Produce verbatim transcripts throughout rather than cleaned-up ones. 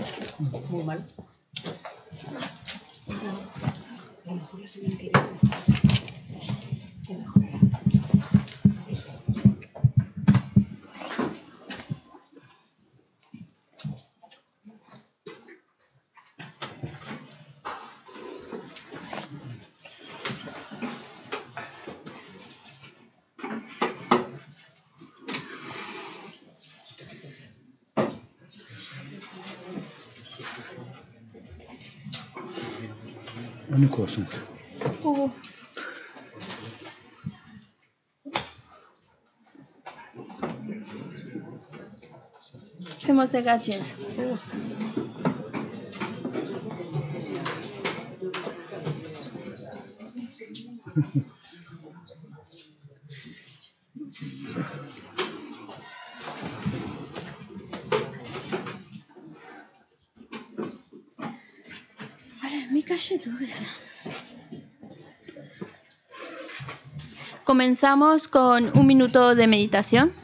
Muy mal. Onu koysun. Uh. Hacemos de gadgets. Uh. Vale, mi calle dura. Comenzamos con un minuto de meditación.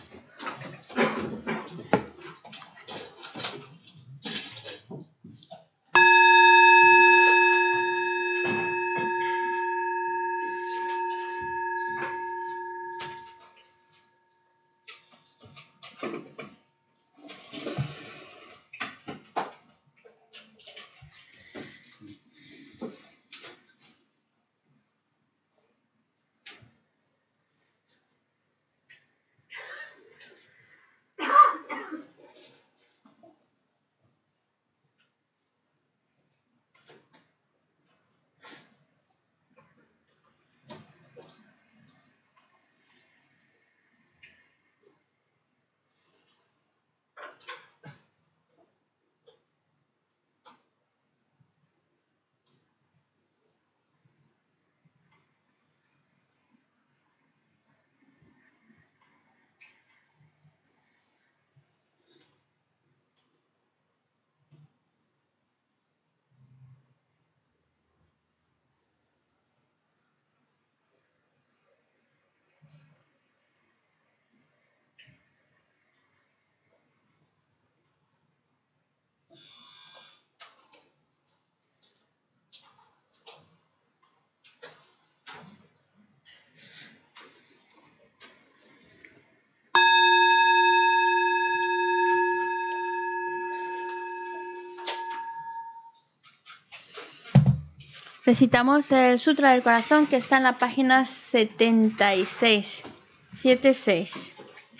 Recitamos el Sutra del Corazón que está en la página setenta y seis. setenta y seis.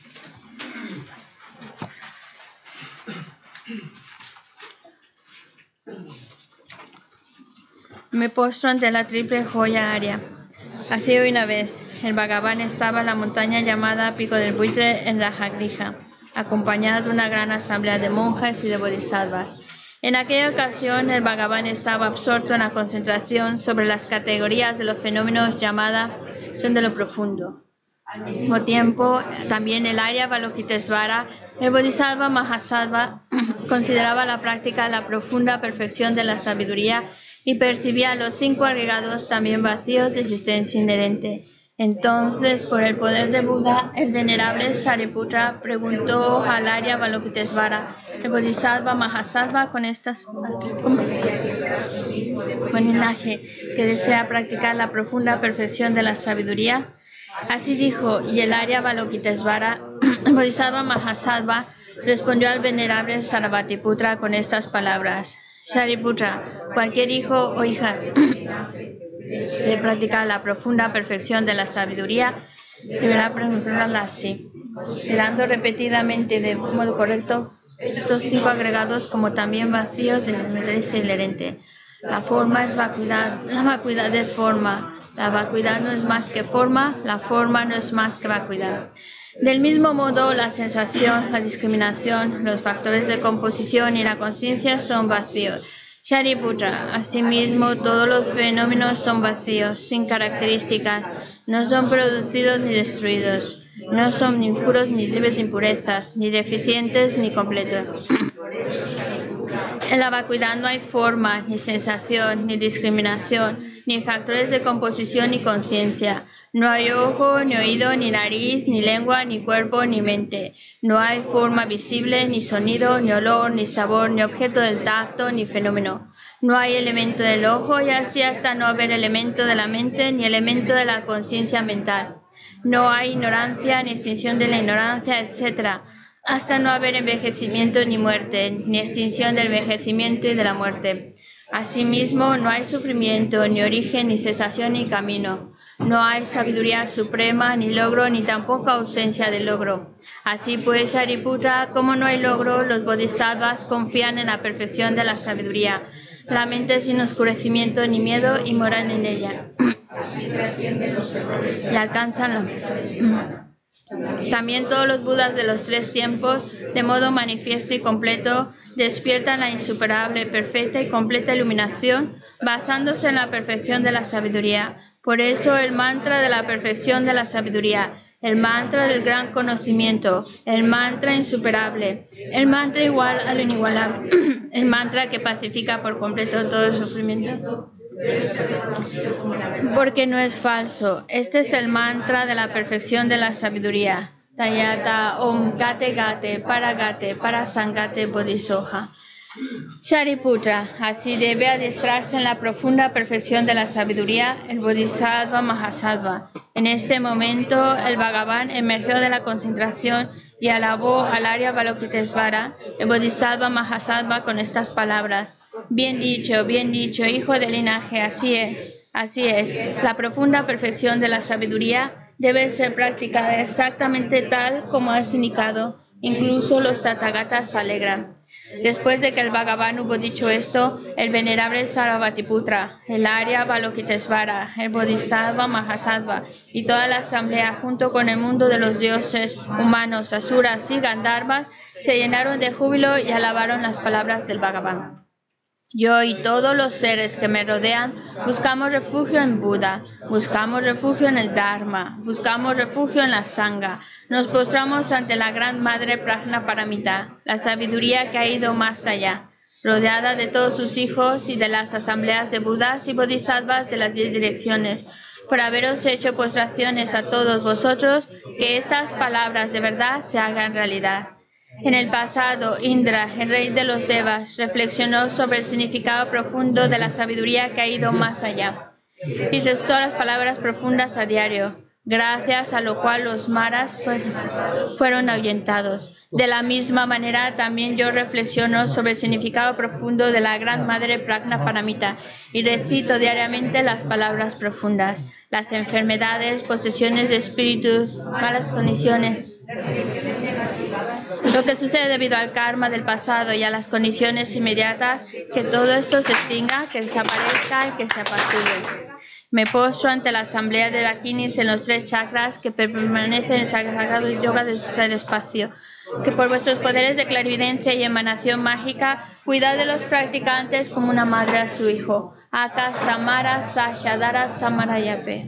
Me postro ante la triple joya Arya. Así una vez, el Bhagavan estaba en la montaña llamada Pico del Buitre en Rajagrija, acompañado de una gran asamblea de monjes y de bodhisattvas. En aquella ocasión, el Bhagavan estaba absorto en la concentración sobre las categorías de los fenómenos llamadas son de lo profundo. Al mismo tiempo, también el Arya Avalokitesvara, el Bodhisattva Mahasattva, consideraba la práctica la profunda perfección de la sabiduría y percibía los cinco agregados también vacíos de existencia inherente. Entonces, por el poder de Buda, el venerable Shariputra preguntó al Arya Avalokitesvara, el Bodhisattva Mahasattva, con estas con linaje que desea practicar la profunda perfección de la sabiduría. Así dijo, y el Arya Avalokitesvara, el Bodhisattva Mahasattva, respondió al venerable Sarvatiputra con estas palabras: Shariputra, cualquier hijo o hija de practicar la profunda perfección de la sabiduría deberá pronunciarla así, citando repetidamente de modo correcto estos cinco agregados como también vacíos de interés inherente. La forma es vacuidad, la vacuidad es forma, la vacuidad no es más que forma, la forma no es más que vacuidad. Del mismo modo, la sensación, la discriminación, los factores de composición y la conciencia son vacíos. Shariputra, asimismo, todos los fenómenos son vacíos, sin características, no son producidos ni destruidos, no son ni puros ni libres de impurezas, ni deficientes ni completos. En la vacuidad no hay forma, ni sensación, ni discriminación, ni factores de composición ni conciencia. No hay ojo, ni oído, ni nariz, ni lengua, ni cuerpo, ni mente. No hay forma visible, ni sonido, ni olor, ni sabor, ni objeto del tacto, ni fenómeno. No hay elemento del ojo y así hasta no haber elemento de la mente, ni elemento de la conciencia mental. No hay ignorancia, ni extinción de la ignorancia, etcétera, hasta no haber envejecimiento ni muerte, ni extinción del envejecimiento y de la muerte. Asimismo, no hay sufrimiento, ni origen, ni cesación, ni camino. No hay sabiduría suprema, ni logro, ni tampoco ausencia de logro. Así pues, Shariputra, como no hay logro, los bodhisattvas confían en la perfección de la sabiduría. La mente sin oscurecimiento ni miedo y moran en ella. Y alcanzan la... También todos los Budas de los tres tiempos, de modo manifiesto y completo, despiertan la insuperable, perfecta y completa iluminación, basándose en la perfección de la sabiduría. Por eso el mantra de la perfección de la sabiduría, el mantra del gran conocimiento, el mantra insuperable, el mantra igual a lo inigualable, el mantra que pacifica por completo todo el sufrimiento. Porque no es falso. Este es el mantra de la perfección de la sabiduría. Tayata Om Gate Gate Paragate Parasangate Bodhisoha. Shariputra, así debe adiestrarse en la profunda perfección de la sabiduría el Bodhisattva Mahasattva. En este momento, el Bhagavan emergió de la concentración y alabó al Arya Avalokitesvara, el Bodhisattva Mahasattva, con estas palabras. Bien dicho, bien dicho, hijo del linaje, así es, así es. La profunda perfección de la sabiduría debe ser practicada exactamente tal como has indicado. Incluso los Tathagatas se alegran. Después de que el Bhagavan hubo dicho esto, el venerable Sarvabhatiputra, el Arya Avalokitesvara, el Bodhisattva Mahasattva y toda la asamblea, junto con el mundo de los dioses, humanos, asuras y gandharvas, se llenaron de júbilo y alabaron las palabras del Bhagavan. Yo y todos los seres que me rodean buscamos refugio en Buda, buscamos refugio en el Dharma, buscamos refugio en la Sangha. Nos postramos ante la gran Madre Prajnaparamita, la sabiduría que ha ido más allá, rodeada de todos sus hijos y de las asambleas de Budas y Bodhisattvas de las diez direcciones. Por haberos hecho postraciones a todos vosotros, que estas palabras de verdad se hagan realidad. En el pasado, Indra, el rey de los Devas, reflexionó sobre el significado profundo de la sabiduría que ha ido más allá y recitó las palabras profundas a diario, gracias a lo cual los maras fueron ahuyentados. De la misma manera, también yo reflexiono sobre el significado profundo de la Gran Madre Prajnaparamita y recito diariamente las palabras profundas. Las enfermedades, posesiones de espíritus, malas condiciones, lo que sucede debido al karma del pasado y a las condiciones inmediatas, que todo esto se extinga, que desaparezca y que se apacigue. Me postro ante la asamblea de Dakinis en los tres chakras que permanecen en el sagrado yoga del espacio. Que por vuestros poderes de clarividencia y emanación mágica, cuidad de los practicantes como una madre a su hijo. Aka Samara Sashadara Samarayape.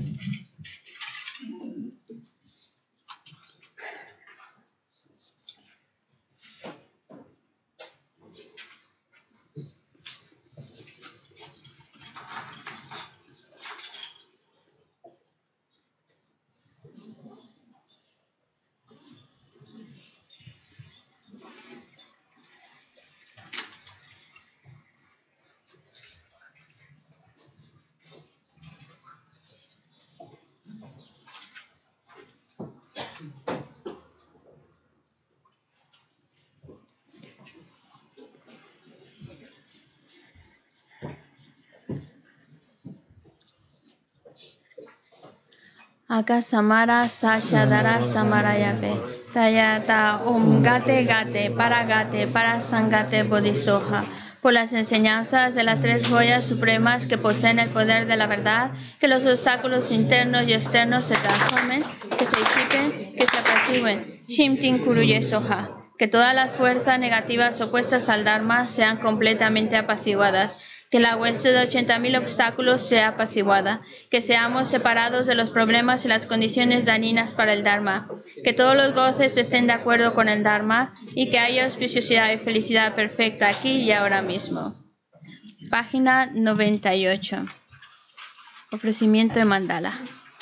Aka Samara Sashadara Samarayape. Tayata Om Gate Gate Paragate Parasangate Bodhisoha. Por las enseñanzas de las tres joyas supremas que poseen el poder de la verdad, que los obstáculos internos y externos se transformen, que se disipen, que se apacigüen. Shimtin Kuruye Soha. Que todas las fuerzas negativas opuestas al Dharma sean completamente apaciguadas. Que la hueste de ochenta mil obstáculos sea apaciguada, que seamos separados de los problemas y las condiciones dañinas para el Dharma, que todos los goces estén de acuerdo con el Dharma y que haya auspiciosidad y felicidad perfecta aquí y ahora mismo. Página noventa y ocho. Ofrecimiento de mandala.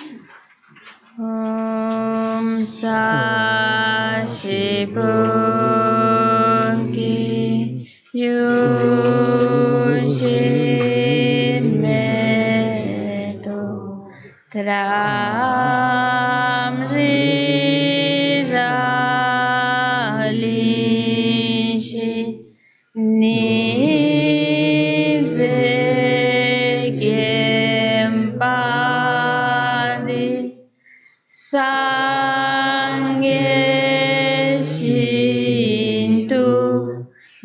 Om Sa Shi Punki Yu Shi Me To Tram Ri Ra Li Shi Ni Ve Gem Pa Di Sangye Shintu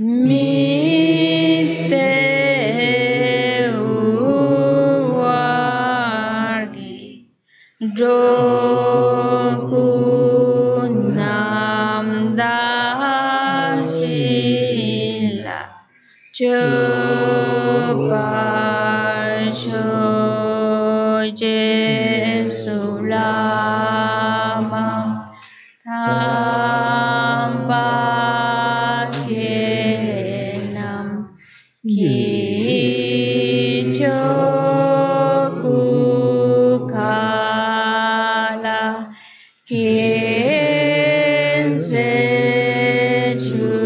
Mi Te Uwargi Roku Nam Da Shila Chopar Shoje Sulama Tampa Kenam Ki Choku Kala Kien Se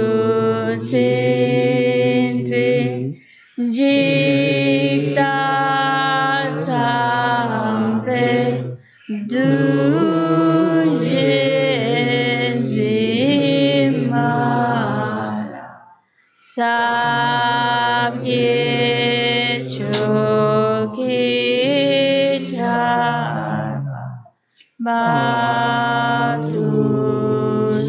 Chutsinti Jikta Sampe Duje Zimala Sabye Choki Chaba Batu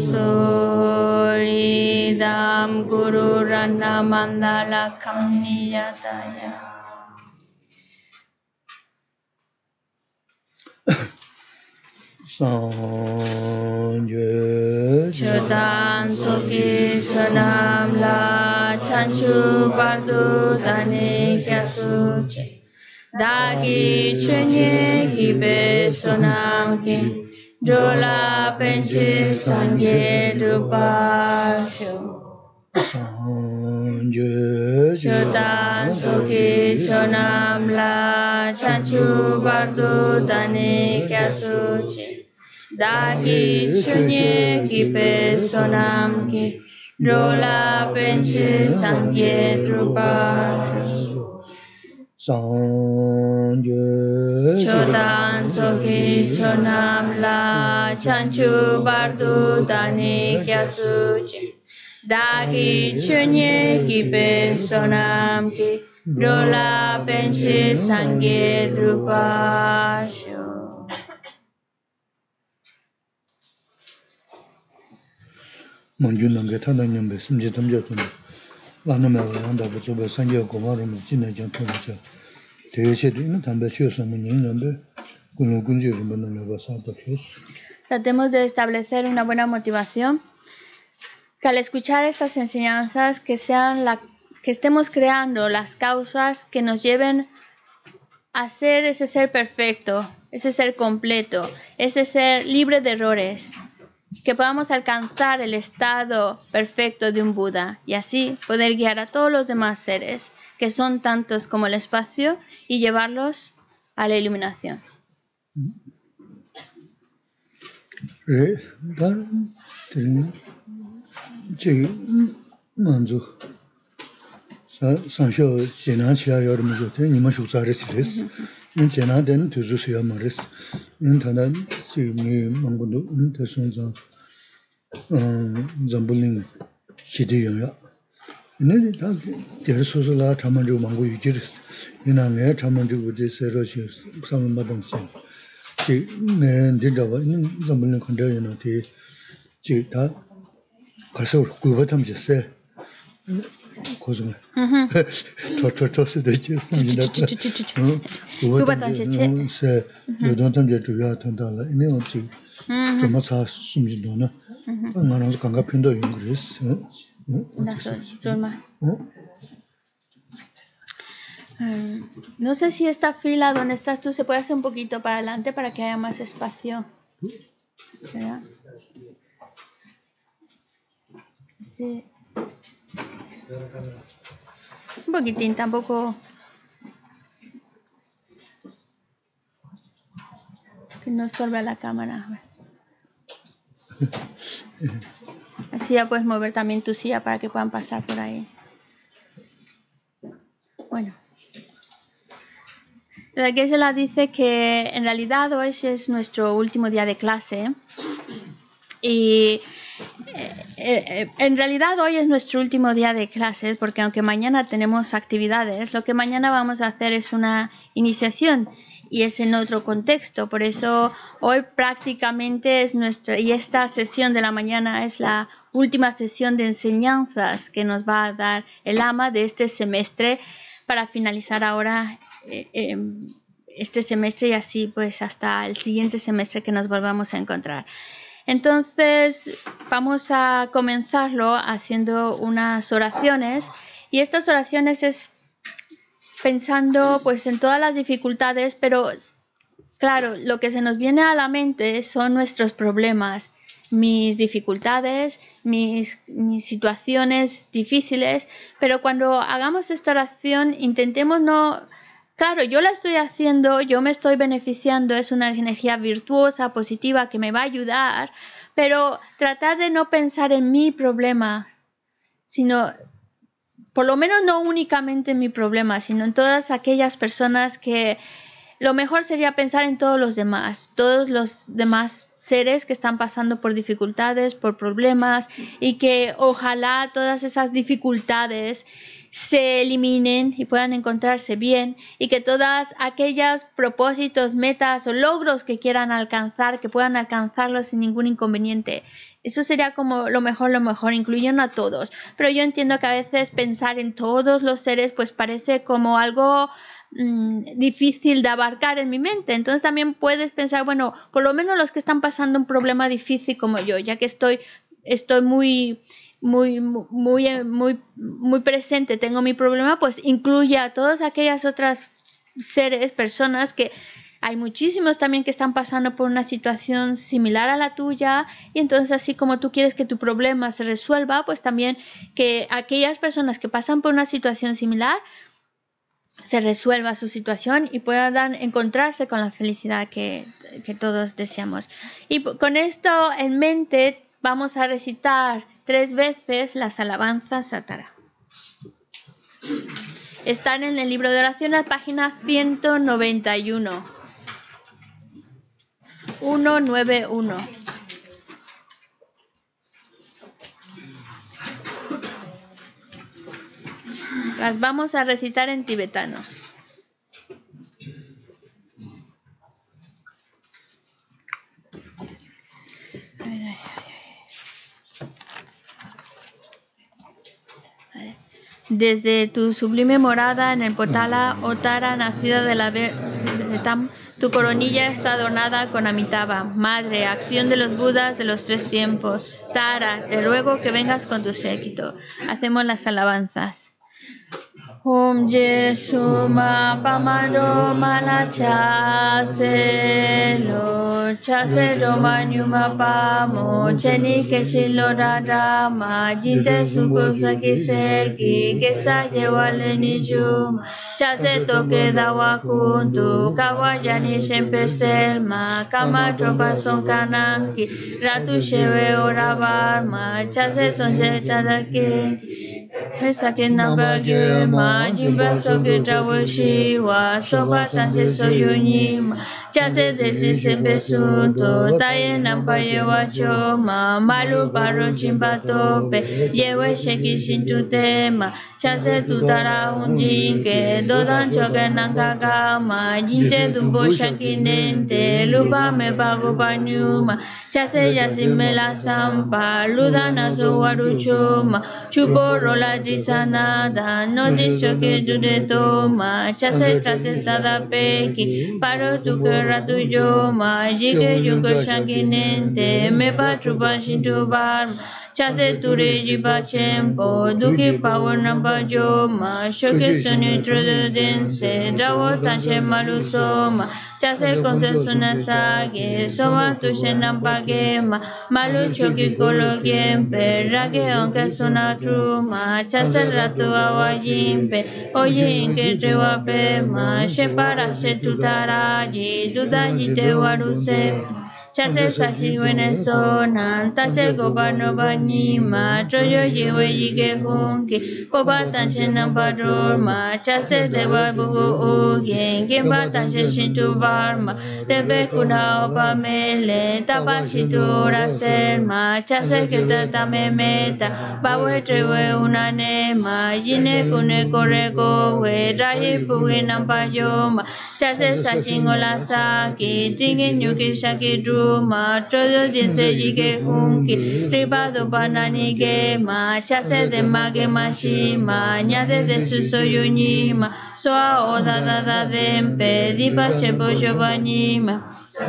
Soridam Guru Rana Mandala Kamniyataya. Sanje Chodan Soki Chonam La Chanchu Bardu Dane Kyasuche Dagi Chenye Gibe Sonam Ki Dola Penche Sangye Drupasho Sanje Chodan Soki Chonam La Chanchu Bardu Dane Kyasuche Dagi Chunye Gibe Sonam Ki Dola Penche Sangye Drupasho Sanje Chodan Soki Chonam La Chanchu Bardu Dane Kyasuche Dagi Chunye Gibe Sonam Ki Dola Penche Sangye Drupasho. Manjunange Tananyambe Simji Tamjatun Laname Landa Buzuba Sanje Gomarum Jina Jantunacha Teyechedu Tambecho Samuninambe Gunugunji Rimanova Santa Cruz. Tratemos de establecer una buena motivación, que al escuchar estas enseñanzas que sean la, que estemos creando las causas que nos lleven a ser ese ser perfecto, ese ser completo, ese ser libre de errores, que podamos alcanzar el estado perfecto de un Buda y así poder guiar a todos los demás seres, que son tantos como el espacio, y llevarlos a la iluminación. Re, dan, ten, che, manzo. Sansho, Jena Chia Yormujote, Nimashu Zaris, in Jena then to Zusia Maris, in Tanan, Jimmy Mangundo, in Tesson Zambuling, Shidi. In any time, there is also a Tamandu Mango Ujiris, in an air Tamandu with this Roshius, some Madam Sin. She did in Zambuling Condayan, Jita, Kaso, Guvatam just say. Cosme. Toss the juice. Who but I say, you don't get to your Tandala, in the old Tomasa Sumidona, and Manos Kangapindo English. No sé si esta fila donde estás tú se puede hacer un poquito para adelante para que haya más espacio. ¿Verdad? Sí. Un poquitín, tampoco. que no estorbe la cámara. Así ya puedes mover también tu silla para que puedan pasar por ahí. Bueno. La Geshe-la dice que en realidad hoy es nuestro último día de clase. Y eh, eh, en realidad hoy es nuestro último día de clases porque aunque mañana tenemos actividades, lo que mañana vamos a hacer es una iniciación y es en otro contexto. Por eso hoy prácticamente es nuestra, y esta sesión de la mañana es la última sesión de enseñanzas que nos va a dar el ama de este semestre para finalizar ahora eh, eh, este semestre y así pues hasta el siguiente semestre que nos volvamos a encontrar. Entonces vamos a comenzarlo haciendo unas oraciones y estas oraciones es pensando pues en todas las dificultades, pero claro, lo que se nos viene a la mente son nuestros problemas, mis dificultades, mis, mis situaciones difíciles, pero cuando hagamos esta oración intentemos no... Claro, yo la estoy haciendo, yo me estoy beneficiando, es una energía virtuosa, positiva, que me va a ayudar, pero tratar de no pensar en mi problema, sino, por lo menos no únicamente en mi problema, sino en todas aquellas personas que lo mejor sería pensar en todos los demás, todos los demás seres que están pasando por dificultades, por problemas, y que ojalá todas esas dificultades se eliminen y puedan encontrarse bien y que todas aquellos propósitos, metas o logros que quieran alcanzar, que puedan alcanzarlos sin ningún inconveniente. Eso sería como lo mejor, lo mejor, incluyendo a todos. Pero yo entiendo que a veces pensar en todos los seres pues parece como algo mmm, difícil de abarcar en mi mente. Entonces también puedes pensar, bueno, por lo menos los que están pasando un problema difícil como yo, ya que estoy, estoy muy... muy muy muy muy presente, tengo mi problema, pues incluye a todas aquellas otras seres, personas que hay muchísimos también que están pasando por una situación similar a la tuya y entonces así como tú quieres que tu problema se resuelva, pues también que aquellas personas que pasan por una situación similar se resuelva su situación y puedan encontrarse con la felicidad que, que todos deseamos. Y con esto en mente vamos a recitar tres veces las alabanzas a Tara. Están en el libro de oraciones, página ciento noventa y uno. ciento noventa y uno. Las vamos a recitar en tibetano. Desde tu sublime morada en el Potala, oh Tara, nacida de la Vetam, tu coronilla está adornada con Amitabha, madre, acción de los Budas de los tres tiempos. Tara, te ruego que vengas con tu séquito. Hacemos las alabanzas. Om Jesuma Pamado Malacha Selo Chaselo Manyuma Pamo Cheni Keshilo Radama Jinte Suku Saki Seki Kesa Jewale Nijum Chase Toke Dawa Kuntu Kawajani Shempe Selma Kama Tropa Son Kananki Ratu Shewe Orabarma Chase Tonse Tadaki Sakin number ma jimba soke trawoshi wa soba sanse soyuni chase desi sembe sunto taye nampaye wacho ma malu paro chimba tope yewe sheki shintu tema chase tutara unjinke dodan choke nangaga ma jinte dumbo shakinente lupa me pago panyuma chase yasime la sampa ludana so waruchuma chupo rola jisanada no dicho que dure toma chase chase tada peki paro tu que ratu yo ma jike yuko shakinente me patrupa shintu bar chase ture jipa chenpo, duki pawo namba joma, shoke suni trudu dense, drawo tanche malu soma, chase consenso nasage, soma tushe namba gema, malu choki kolo gempe, rage onke suna truma, chase ratu awajimpe, oye inke trewa pema, shepara shetutaraji, dudanji te waruse, chase sachi wenesona, tache gobano banima, troyo yewe yige hunki, poba tache nampadurma, chase dewa bugu ugen, gimba tache shintu varma, rebe kuna opa mele, tapa shitura selma, chase kete tame meta, bawe trewe unanema, yine kune kore gowe, rayi pugi nampayoma, chase sachi ngola saki, tingi nyuki shaki druma, troyo jinse yige hunki, ribado banani gema, chase de mage mashima, nyade de suso yunima, soa oda da da dempe, dipa shebo jobanima.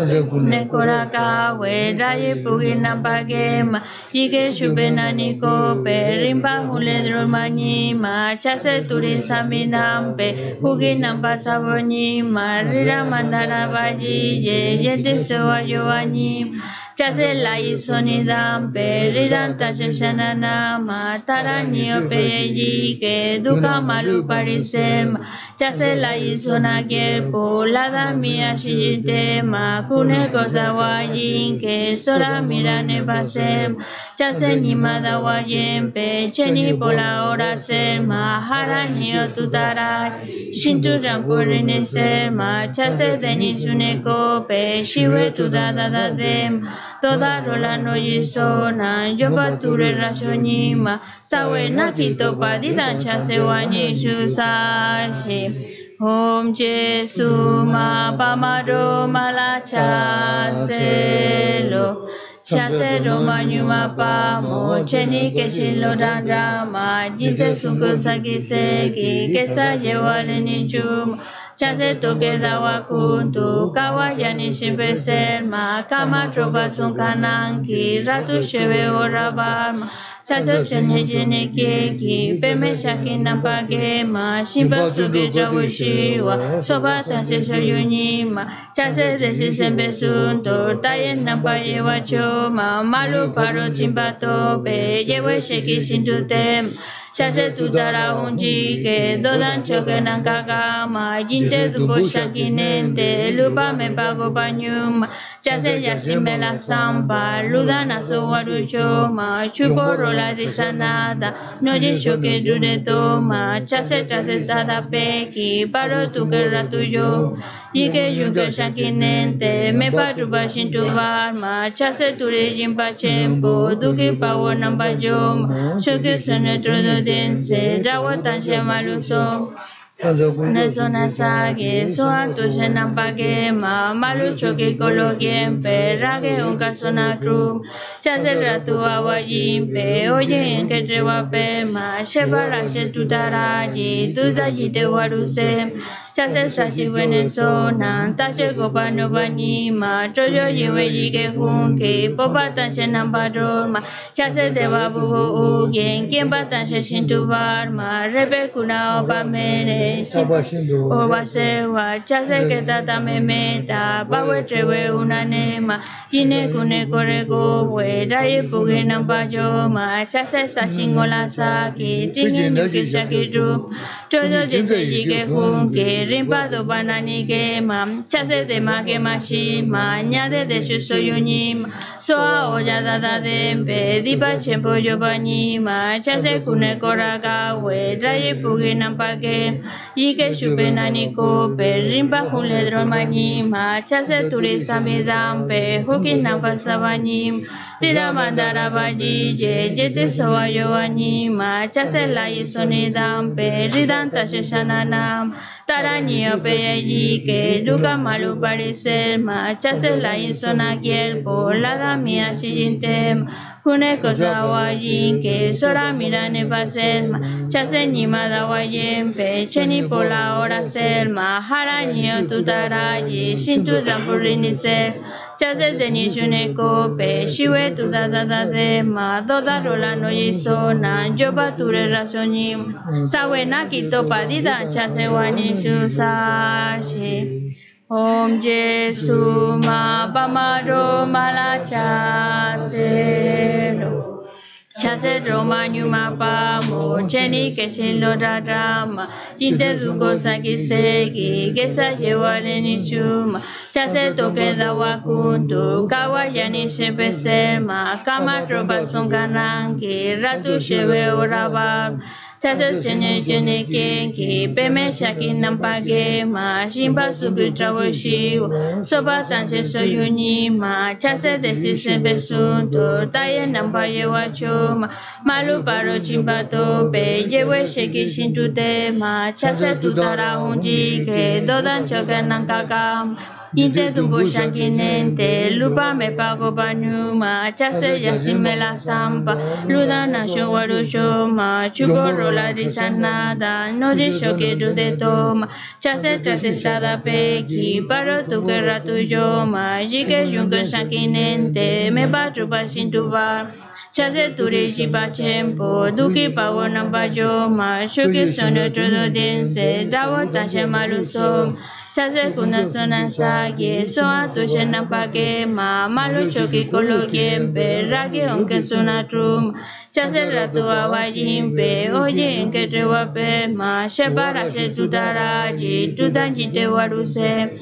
Nekora we raye pugi nampagema, yige shubenani kope, rimba huledro manima, chase turisa minampe, pugi nampa sabonima, rira mandara vajije, yete soa yoanima. Chase la isoni dampe, riranta sheshananama, taranio peyike, duka malu parisema, chase la isona gelpo, lada mia shijitema, kune goza wajinke, sora mirane basem, chase nimada wajempe, cheni pola ora selma, haranio tutarai, shintu rampurine selma, chase deni sunekope, shiwe tudada dem, toda rola no yisona, yo bature rashonima, sawe nakito padida chase wanyi shusashi. Om Jesu ma pamaro malacha selo, chase roma nyuma pamo, cheni keshin lo dandama, jinte sunku sagi segi, kesa yewale ni chuma. Chase toke dawa kuntu, kawajani shimpe selma, kama tropa sun kananki, ratu sheve ora barma, chase shene jene keki, peme shaki nampagema, shimpa suge jawu shiwa, soba chase shoyunima, chase desi sembe sunto, taye nampaye wachoma, malu paro chimpa tope, yewe sheki shintu tem, chase tutara unjike, dodan choke nankagama, jinte dupo shakinente, lupa me pago panyuma, chase yasime la sampa, ludana so waruchoma, chuporo la disanada, no yishoke dure toma, chase chase tada peki, paro tuke ratuyo, yike yuke shakinente, me paruba shintu varma, chase ture jimpa chempo, duki pawo namba joma, shoke senetro dense, drawo tanche maluso. Nesona sage, soan tu shenampage ma, malu choke kolo gempe, rage unka sona trum, chase ratu awajimpe, oye enke trewa pema, shebara shetutaraji, dudaji te waruse, chase sashi wenesona, tache gopa no banima, troyo yewe yige hunke, popa tanche nampadorma, chase deva buhu ugen, kimba tanche shintu varma, rebe kuna opa mene, Orwa sewa, chase que tata me meta, bawe trewe una nema, yine kune kore gowe, raye puge nampa joma, chase sashingo la saki, tingi nuki shakiru, todo jese yige hunke, rimpa do banani gema, chase de mage mashima, nyade de shuso yunima, soa oya dada dempe, dipa chempo yo banima, chase kune kora gawe, raye puge nampa gema, yike shupenani kope, rimpa huledro manima, chase turisa midampe, huki nampa sabanim, rira mandara bajije, jete sawayo anima, chase la isoni dampe, ridanta sheshananam, taranio peye yike, duka malu pariselma, chase la isona kielpo, la damia shijintem, Kune cosa wayin que sora mirane paselma. Chase ni mada wayin pe cheni pola ora selma. Haranio tutarayi shintu rampurini se. Chase deni juneko pe shiwe tutadada de ma. Doda rola no yisona joba ture rasoni. Sawe nakito padida chase wani shusashi. Om Jesu ma pamaro malachasero. Chase Roma nyuma pamo cheni keshin lo drama. Jinte zuko saki seki gesa yewale ni chuma. Chase toke da wakuntu kawayani shepe selma. Kama tropa son kananki ratu shewe oraba. Chase chene chene kenki peme shaki nampage ma shimba suku trawoshi soba sanse soyuni ma chase desi sepe sunto taye nampaye wachoma malu paro chimbato pe yewe sheki shintute ma chase tutara hunji ke dodan choke nankakam. Inte tumbo shakinente, lupa me pago panyuma, chase yasime la zampa, luda nasho warushoma, chuko rola risanada, no disho que tu de toma, chase tratestada peki, paro tu que ratu yoma, jike junko shakinente, me patrupa sin tubar. Chase turi jiba chempo, duki pago namba yoma, shuki sono trodo dense, dawo tashe malusom. Chase kuna sona sage, so atu shena pake ma, malu choki kolo gempe, ragi onke sona trum. Chase ratu awajimpe, oye enke trewape ma, shepara she tutaraji, tutanjinte waruse.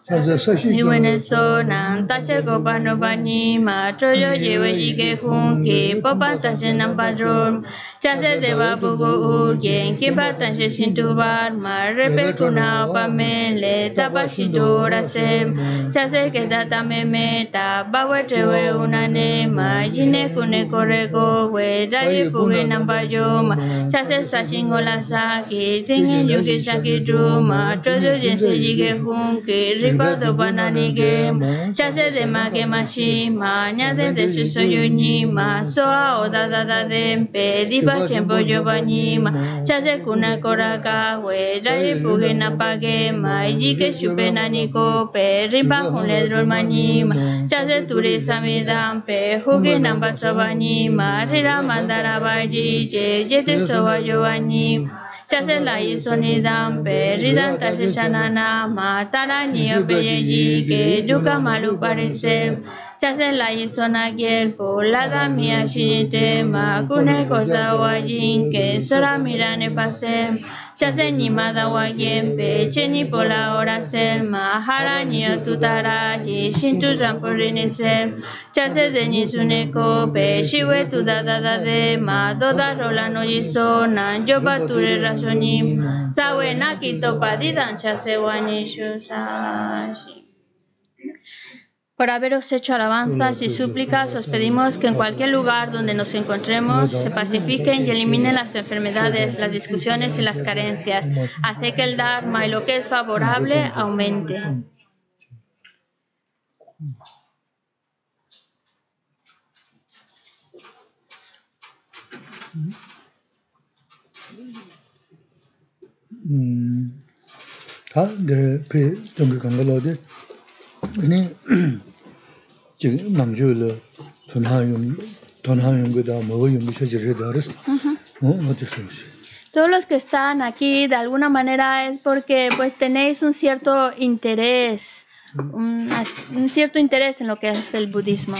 Y Venezuela, tache copa no panima, troyo lleve jique junki, popa tache nampadrom, chase de babugo uyen, kimba tache shintubar, ma, repecuna pamele, tapa shintura sem, chase que data me meta, bawe trewe una nema, jine kune korego, we, daye puge nampayoma, chase sashingo la saki, tingin yuki shaki druma, troyo jense jique junki, Pado banani game, chase de make mashima, nyade de susoyunima, soa oda da da dempe, dipa chempo yobanima, chase kuna koraka, we, rai pugina pagema, jike shupena nikope, ripa hunledro manima, chase turisa midampe, hugi namba sobanima, rira mandara bajije, jete soba yobanima. Chase la hizo ni dampe, ridan tashe shanana, matara ni opeyeji, que yuka malu parece. Chase la hizo na gierpo, la da mia shite, ma, kune cosa wajin, que sola mirane pase. Chase ni mada wagiempe, cheni pola ora selma, hara ni otutaraji, shintu rampurini sel. Chase de ni suneko pe, shiwe tu da da da de ma, doda rola no yisona, yoba ture rasonim, sawe nakito padidan chase wani shusashi. Por haberos hecho alabanzas y súplicas, os pedimos que en cualquier lugar donde nos encontremos se pacifiquen y eliminen las enfermedades, las discusiones y las carencias. Hace que el Dharma y lo que es favorable aumente. Todos los que están aquí, de alguna manera, es porque pues tenéis un cierto interés, un, un cierto interés en lo que es el budismo.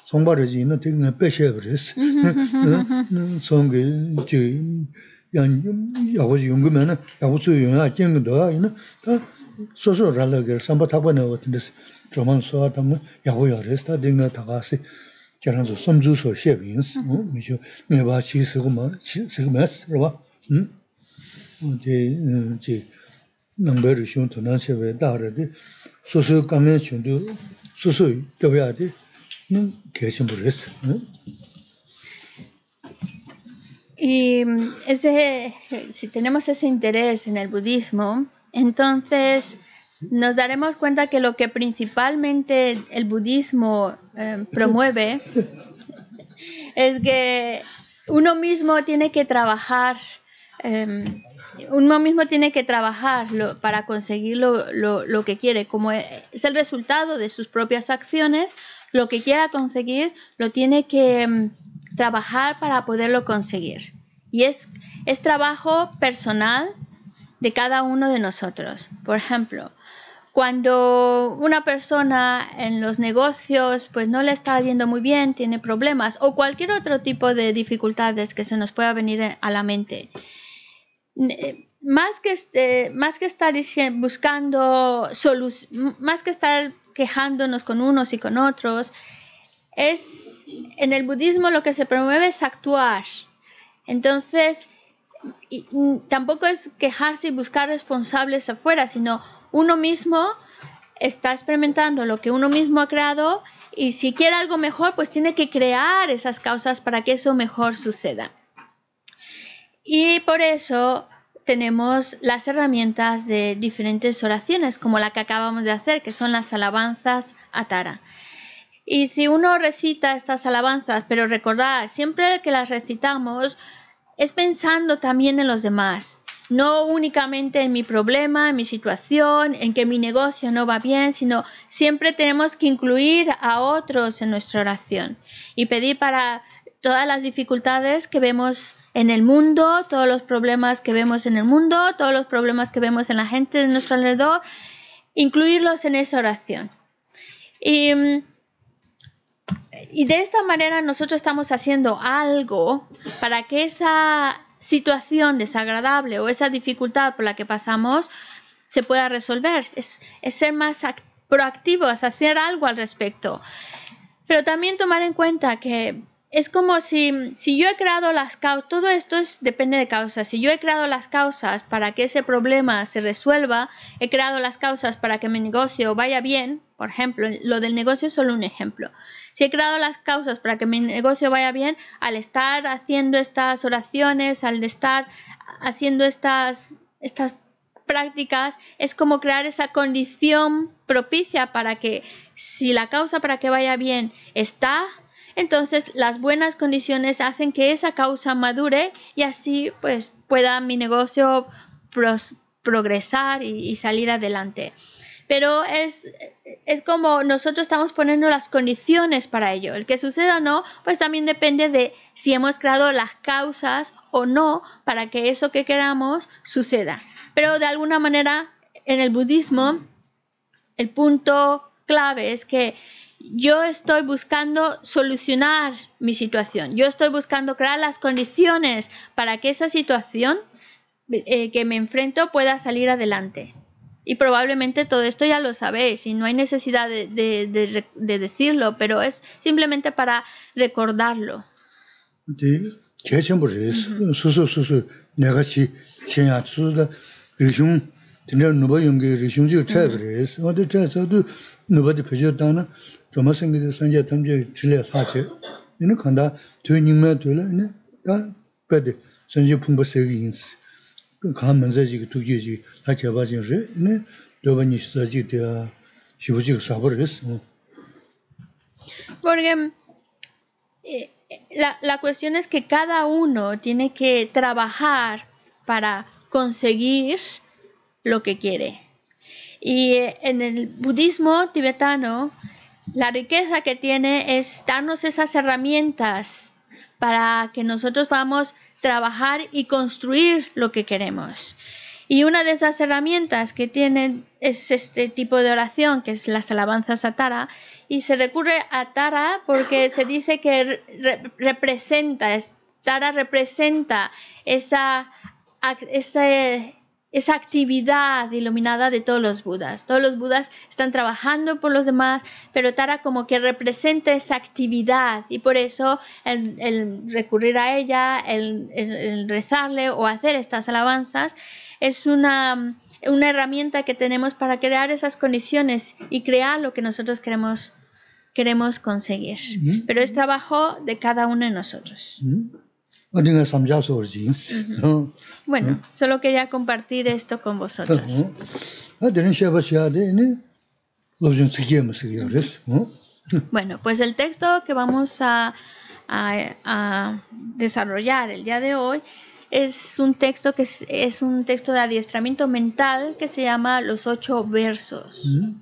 송바르지 너 되게 빼셔버렸어. 송게 저 양 야고지 연구면은 야고수 용아 쟁도 이나 소소라라게 삼바 타고는 같은데 저만 소하다면 야고야레스타 등가 다가시 저랑서 섬주소 셰빈스 어 미죠 내가 치스고 뭐 치스고면서 봐. 음. 이제 이제 넘버를 좀 도나셔야 다르데 소소 강에 좀도 소소 되어야 돼. 는 계신 모르겠어. Y ese, si tenemos ese interés en el budismo, entonces nos daremos cuenta que lo que principalmente el budismo eh, promueve es que uno mismo tiene que trabajar, eh, uno mismo tiene que trabajar lo, para conseguir lo, lo, lo que quiere. Como es el resultado de sus propias acciones, lo que quiera conseguir lo tiene que um, trabajar para poderlo conseguir. Y es, es trabajo personal de cada uno de nosotros. Por ejemplo, cuando una persona en los negocios pues no le está yendo muy bien, tiene problemas o cualquier otro tipo de dificultades que se nos pueda venir a la mente, más que, eh, más que estar buscando soluciones, más que estar quejándonos con unos y con otros, es en el budismo lo que se promueve es actuar. Entonces, y, y, tampoco es quejarse y buscar responsables afuera, sino uno mismo está experimentando lo que uno mismo ha creado y si quiere algo mejor, pues tiene que crear esas causas para que eso mejor suceda. Y por eso tenemos las herramientas de diferentes oraciones, como la que acabamos de hacer, que son las alabanzas a Tara. Y si uno recita estas alabanzas, pero recordad, siempre que las recitamos, es pensando también en los demás. No únicamente en mi problema, en mi situación, en que mi negocio no va bien, sino siempre tenemos que incluir a otros en nuestra oración y pedir para todas las dificultades que vemos en el mundo, todos los problemas que vemos en el mundo, todos los problemas que vemos en la gente de nuestro alrededor, incluirlos en esa oración. Y, y de esta manera nosotros estamos haciendo algo para que esa situación desagradable o esa dificultad por la que pasamos se pueda resolver. Es, es ser más proactivo, es hacer algo al respecto. Pero también tomar en cuenta que es como si, si yo he creado las causas, todo esto es, depende de causas. Si yo he creado las causas para que ese problema se resuelva, he creado las causas para que mi negocio vaya bien, por ejemplo, lo del negocio es solo un ejemplo. Si he creado las causas para que mi negocio vaya bien, al estar haciendo estas oraciones, al estar haciendo estas, estas prácticas, es como crear esa condición propicia para que, si la causa para que vaya bien está, entonces las buenas condiciones hacen que esa causa madure y así pues pueda mi negocio pros, progresar y, y salir adelante. Pero es, es como nosotros estamos poniendo las condiciones para ello. El que suceda o no, pues también depende de si hemos creado las causas o no para que eso que queramos suceda. Pero de alguna manera en el budismo el punto clave es que yo estoy buscando solucionar mi situación. Yo estoy buscando crear las condiciones para que esa situación eh, que me enfrento pueda salir adelante. Y probablemente todo esto ya lo sabéis y no hay necesidad de, de, de, de decirlo, pero es simplemente para recordarlo. De qué tiempo es suso suso negachi xian suso rishun tener no voy a que rishun yo chéveres o de eso tú no va de pecho dana toma sangre de sangre también chile hace y no cuando tú ni me tú la ne da pede sangre pumba seguins 가면서지 두개지 같이 봐진래 네 너번이 사지대 시부지 사버렸어. Porque eh, la, la cuestión es que cada uno tiene que trabajar para conseguir lo que quiere. Y en el budismo tibetano, la riqueza que tiene es darnos esas herramientas para que nosotros podamos trabajar y construir lo que queremos. Y una de esas herramientas que tienen es este tipo de oración, que es las alabanzas a Tara, y se recurre a Tara porque se dice que re representa, es, Tara representa esa, esa, esa actividad iluminada de todos los Budas. Todos los Budas están trabajando por los demás, pero Tara como que representa esa actividad, y por eso el, el recurrir a ella, el, el, el rezarle o hacer estas alabanzas, es una, una herramienta que tenemos para crear esas condiciones y crear lo que nosotros queremos, queremos conseguir. Mm-hmm. Pero es trabajo de cada uno de nosotros. Mm-hmm. Uh-huh. Bueno, solo quería compartir esto con vosotros. Bueno, pues el texto que vamos a, a, a desarrollar el día de hoy es un texto que es, es un texto de adiestramiento mental que se llama Los Ocho Versos. Mm-hmm.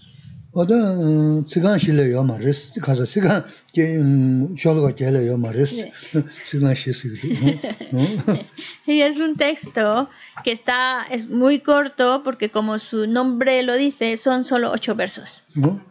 Y es un texto que está, es muy corto porque, como su nombre lo dice, son solo ocho versos.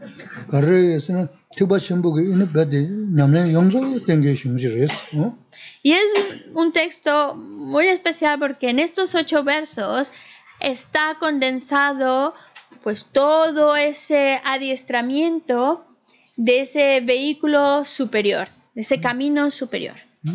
Y es un texto muy especial porque en estos ocho versos está condensado pues todo ese adiestramiento de ese vehículo superior, de ese camino superior.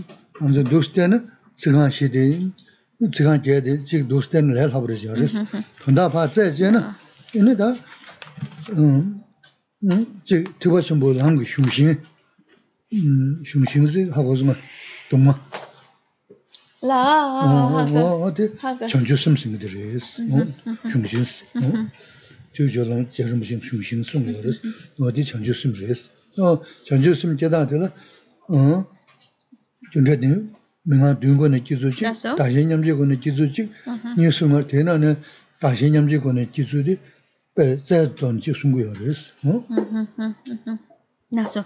조조는 제름심 중심 송거를 어디 전주심 그랬어. 어 전주심 제다들 어 전제는 내가 둔거는 기술지 다신념제고는 기술지 뉴스를 대나는 다신념제고는 기술이 배자던 기술고요랬어. 어? 나서.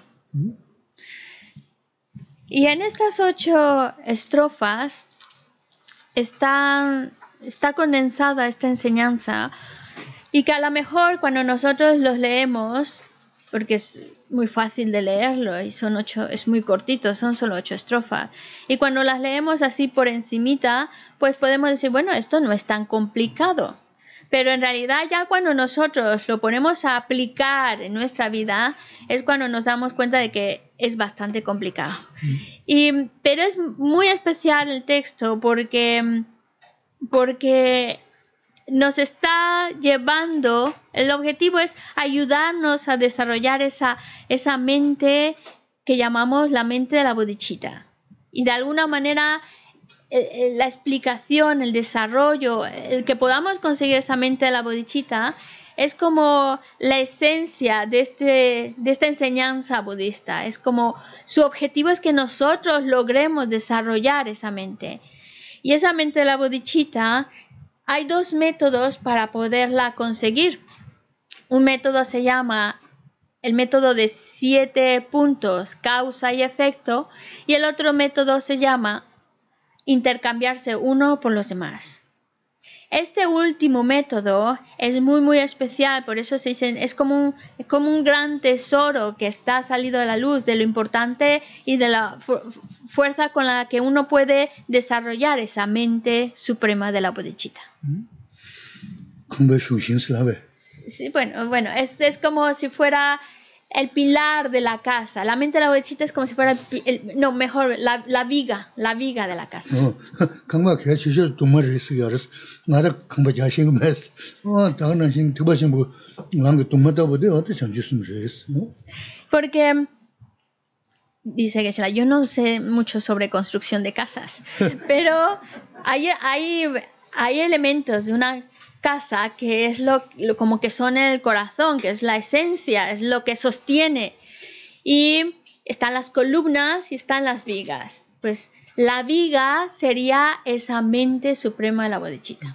Y en estas ocho estrofas está, está condensada esta enseñanza. Y que a lo mejor cuando nosotros los leemos, porque es muy fácil de leerlo y son ocho, es muy cortito, son solo ocho estrofas, y cuando las leemos así por encimita, pues podemos decir, bueno, esto no es tan complicado. Pero en realidad ya cuando nosotros lo ponemos a aplicar en nuestra vida, es cuando nos damos cuenta de que es bastante complicado. Y, pero es muy especial el texto porque, porque nos está llevando, el objetivo es ayudarnos a desarrollar esa, esa mente que llamamos la mente de la bodhicitta. Y de alguna manera eh, la explicación, el desarrollo, el que podamos conseguir esa mente de la bodhicitta es como la esencia de, este, de esta enseñanza budista. Es como su objetivo es que nosotros logremos desarrollar esa mente. Y esa mente de la bodhicitta, hay dos métodos para poderla conseguir. Un método se llama el método de siete puntos, causa y efecto, y el otro método se llama intercambiarse uno por los demás. Este último método es muy muy especial, por eso se dice, es como un, es como un gran tesoro que está salido a la luz de lo importante y de la fu fuerza con la que uno puede desarrollar esa mente suprema de la bodhicitta. Sí, bueno, bueno es, es como si fuera el pilar de la casa. La mente de la bodhicitta es como si fuera, el, el, no, mejor, la, la viga, la viga de la casa. Porque, dice Geshe-la, yo no sé mucho sobre construcción de casas, pero hay, hay, hay elementos de una casa que es lo, lo como que son el corazón, que es la esencia, es lo que sostiene, y están las columnas y están las vigas. Pues la viga sería esa mente suprema de la bodhicitta.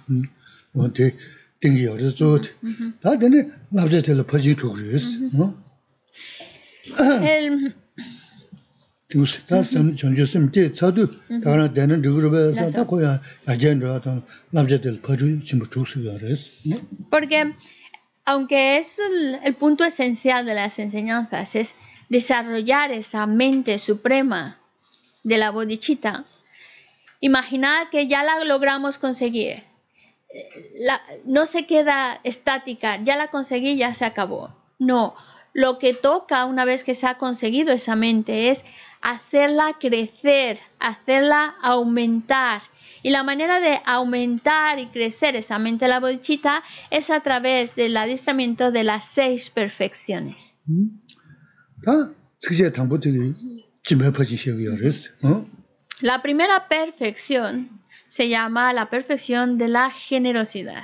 El, Dios, da sam chonjo sim te chadu, da denan digurbe sa da koya ajenra ta labje del paju chimbu chusu yares. Porque aunque es el, el punto esencial de las enseñanzas, es desarrollar esa mente suprema de la bodhicitta, imaginad que ya la logramos conseguir. La, no se queda estática, ya la conseguí, ya se acabó. No, lo que toca una vez que se ha conseguido esa mente es hacerla crecer, hacerla aumentar. Y la manera de aumentar y crecer esa mente de la bodhicitta es a través del adiestramiento de las seis perfecciones. La primera perfección se llama la perfección de la generosidad.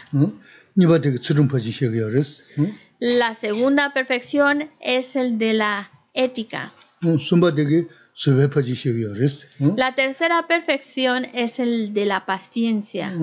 La segunda perfección es el de la ética. La tercera perfección es el de la paciencia.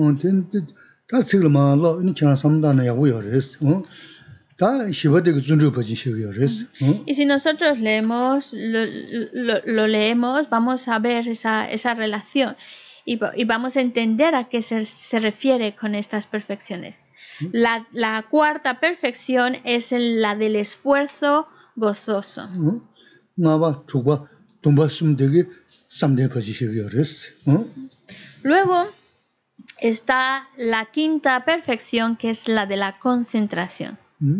Y si nosotros leemos, lo, lo, lo leemos, vamos a ver esa, esa relación y, y vamos a entender a qué se, se refiere con estas perfecciones. La, la cuarta perfección es el, la del esfuerzo gozoso. Luego está la quinta perfección, que es la de la concentración.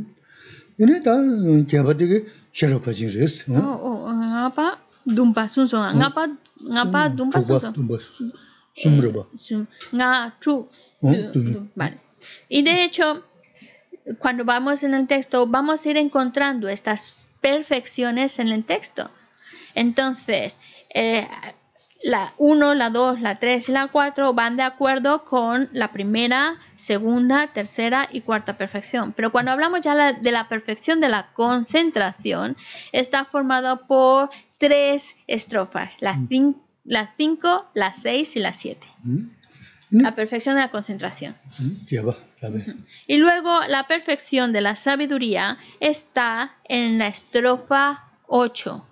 Y de hecho, cuando vamos en el texto, vamos a ir encontrando estas perfecciones en el texto. Entonces, eh, la uno, la dos, la tres y la cuatro van de acuerdo con la primera, segunda, tercera y cuarta perfección. Pero cuando hablamos ya la, de la perfección de la concentración, está formado por tres estrofas, las cinco, las cinco, las seis y las siete. La perfección de la concentración. Y luego la perfección de la sabiduría está en la estrofa ocho.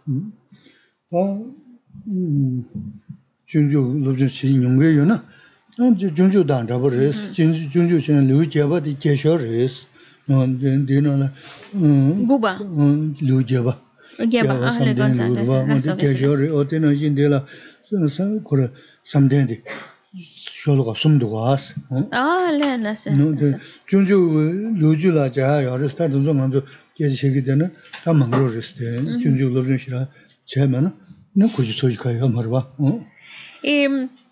Guba. Ah, le la se. Junju luju la ja ya res ta dong zong zo ge ji ge de ne ta mang ro res de junju lo jun shira che ma na na ku ji so ji ka ya mar ba. Y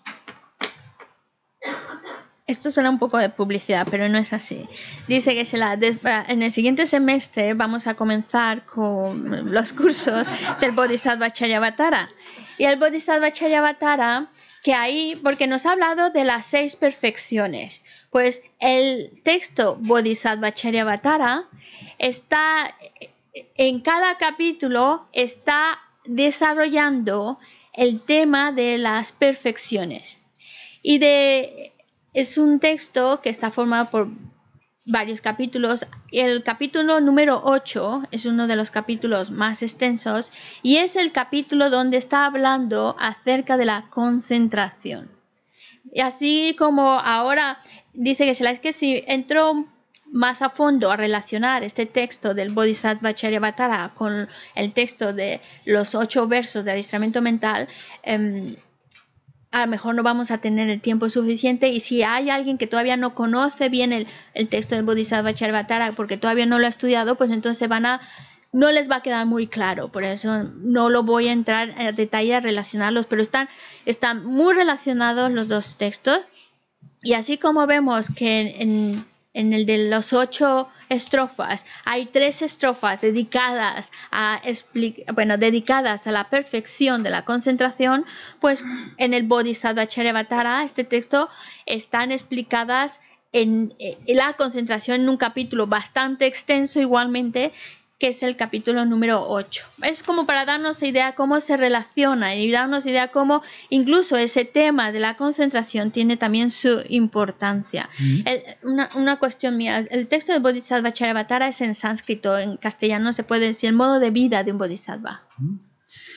esto suena un poco de publicidad, pero no es así. Dice que se la des, en el siguiente semestre vamos a comenzar con los cursos del Bodhisattva Charyavatara. Y el Bodhisattva Charyavatara, que ahí, porque nos ha hablado de las seis perfecciones, pues el texto Bodhisattva Charyavatara está, en cada capítulo está desarrollando el tema de las perfecciones. Y de, es un texto que está formado por varios capítulos. El capítulo número ocho es uno de los capítulos más extensos y es el capítulo donde está hablando acerca de la concentración. Y así como ahora dice que, es que si entró más a fondo a relacionar este texto del Bodhisattva Charyavatara con el texto de los ocho versos de adiestramiento mental, eh, a lo mejor no vamos a tener el tiempo suficiente, y si hay alguien que todavía no conoce bien el, el texto del Bodhisattva Charyavatara porque todavía no lo ha estudiado, pues entonces van a, no les va a quedar muy claro. Por eso no lo voy a entrar en detalle a relacionarlos, pero están, están muy relacionados los dos textos. Y así como vemos que en, en En el de los ocho estrofas, hay tres estrofas dedicadas a, bueno, dedicadas a la perfección de la concentración, pues en el Bodhisattva Charyavatara, este texto, están explicadas en, en la concentración en un capítulo bastante extenso igualmente, que es el capítulo número ocho. Es como para darnos idea cómo se relaciona y darnos idea cómo incluso ese tema de la concentración tiene también su importancia. Mm. El, una, una cuestión mía, el texto de Bodhisattva Charyavatara es en sánscrito, en castellano se puede decir el modo de vida de un bodhisattva.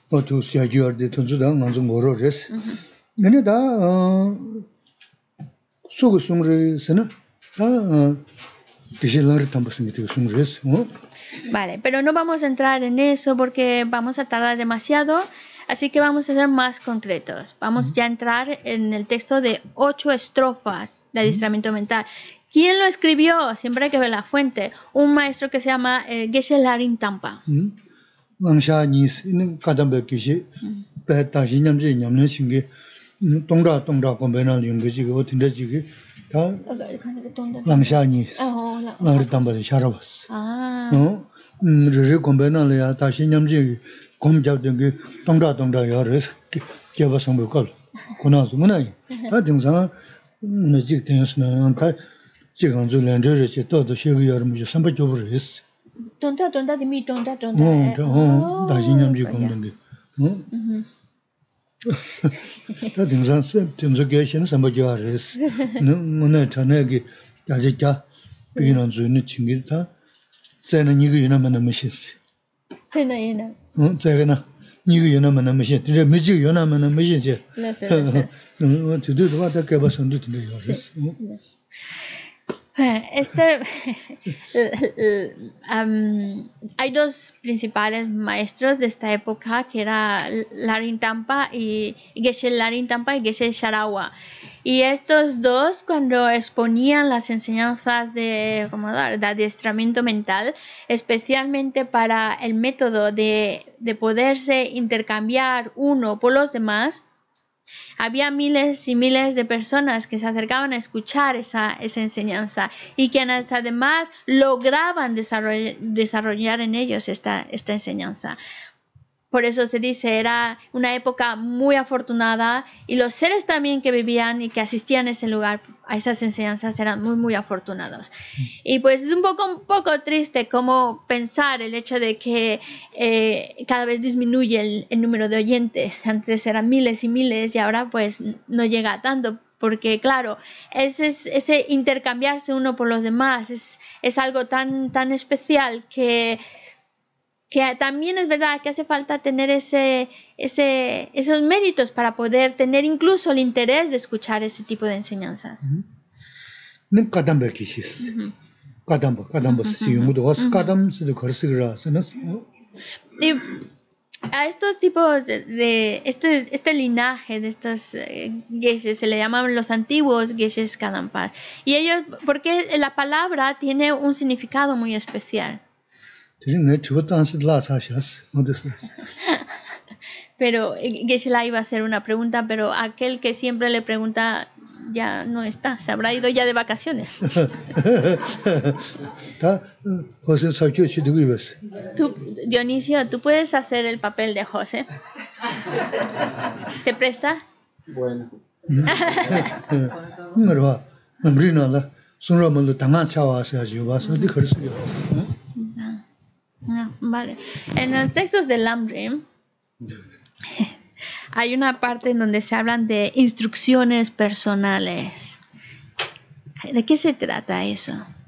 o tu sia juar de tunzu da nganzu ngoro res. Nene da sugu sungre sena da kishilar tambasingite sungres. Vale, pero no vamos a entrar en eso porque vamos a tardar demasiado, así que vamos a ser más concretos. Vamos ya a entrar en el texto de ocho estrofas de adiestramiento mental. ¿Quién lo escribió? Siempre hay que ver la fuente. Un maestro que se llama eh, Geshe Larin Tampa. Wangsha nis kadambe kishi pe ta jinyamje nyamne singe tongra tongra kombena lyungge ji go tinde ji ge ta Wangsha nis Larin Tampa de Sharabas. Ah. No, re kombena le ya ta jinyamje komjab de tongra tongra ya res ke ba sambo kal kona zu munai ta dingsa ne ji tens na ta ji gang zu len re che to de she ge yar mu samba job res. Tonta tonta de mi tonta tonta. Oh, da jinyamje komdenge. No. Ta dingsa se timzo ge shen samba job res. No mona chane ge da ji ja binan zu ni chingi ta zena ni ge yina mana mishis. Zena yina. 응, 제가나 니가 연하면 안 마셔. 근데 미지 연하면 안 마셔. Yes. 응, 저도 와다 게 봐서도 되네요. Este, um, hay dos principales maestros de esta época que era Larin Tampa y Geshe Larin Tampa y Geshe Sharawa. Y estos dos, cuando exponían las enseñanzas de, como de adiestramiento mental, especialmente para el método de, de poderse intercambiar uno por los demás, había miles y miles de personas que se acercaban a escuchar esa, esa enseñanza y que además lograban desarrollar, desarrollar en ellos esta, esta enseñanza. Por eso se dice, era una época muy afortunada y los seres también que vivían y que asistían a ese lugar, a esas enseñanzas, eran muy, muy afortunados. Y pues es un poco, un poco triste como pensar el hecho de que eh, cada vez disminuye el, el número de oyentes. Antes eran miles y miles y ahora pues no llega a tanto. Porque claro, ese, ese intercambiarse uno por los demás es, es algo tan, tan especial que... que también es verdad que hace falta tener ese, ese, esos méritos para poder tener incluso el interés de escuchar ese tipo de enseñanzas. Y a estos tipos de, de este, este linaje de estos eh, geshes se le llaman los antiguos geshes Kadampas. Y ellos, porque la palabra tiene un significado muy especial. Pero Geshe-la iba a hacer una pregunta, pero aquel que siempre le pregunta ya no está, se habrá ido ya de vacaciones. Tú, Dionisio, ¿tú puedes hacer el papel de José? ¿Te presta? Bueno. Vale. En los textos de Lamrim hay una parte en donde se hablan de instrucciones personales. ¿De qué se trata eso?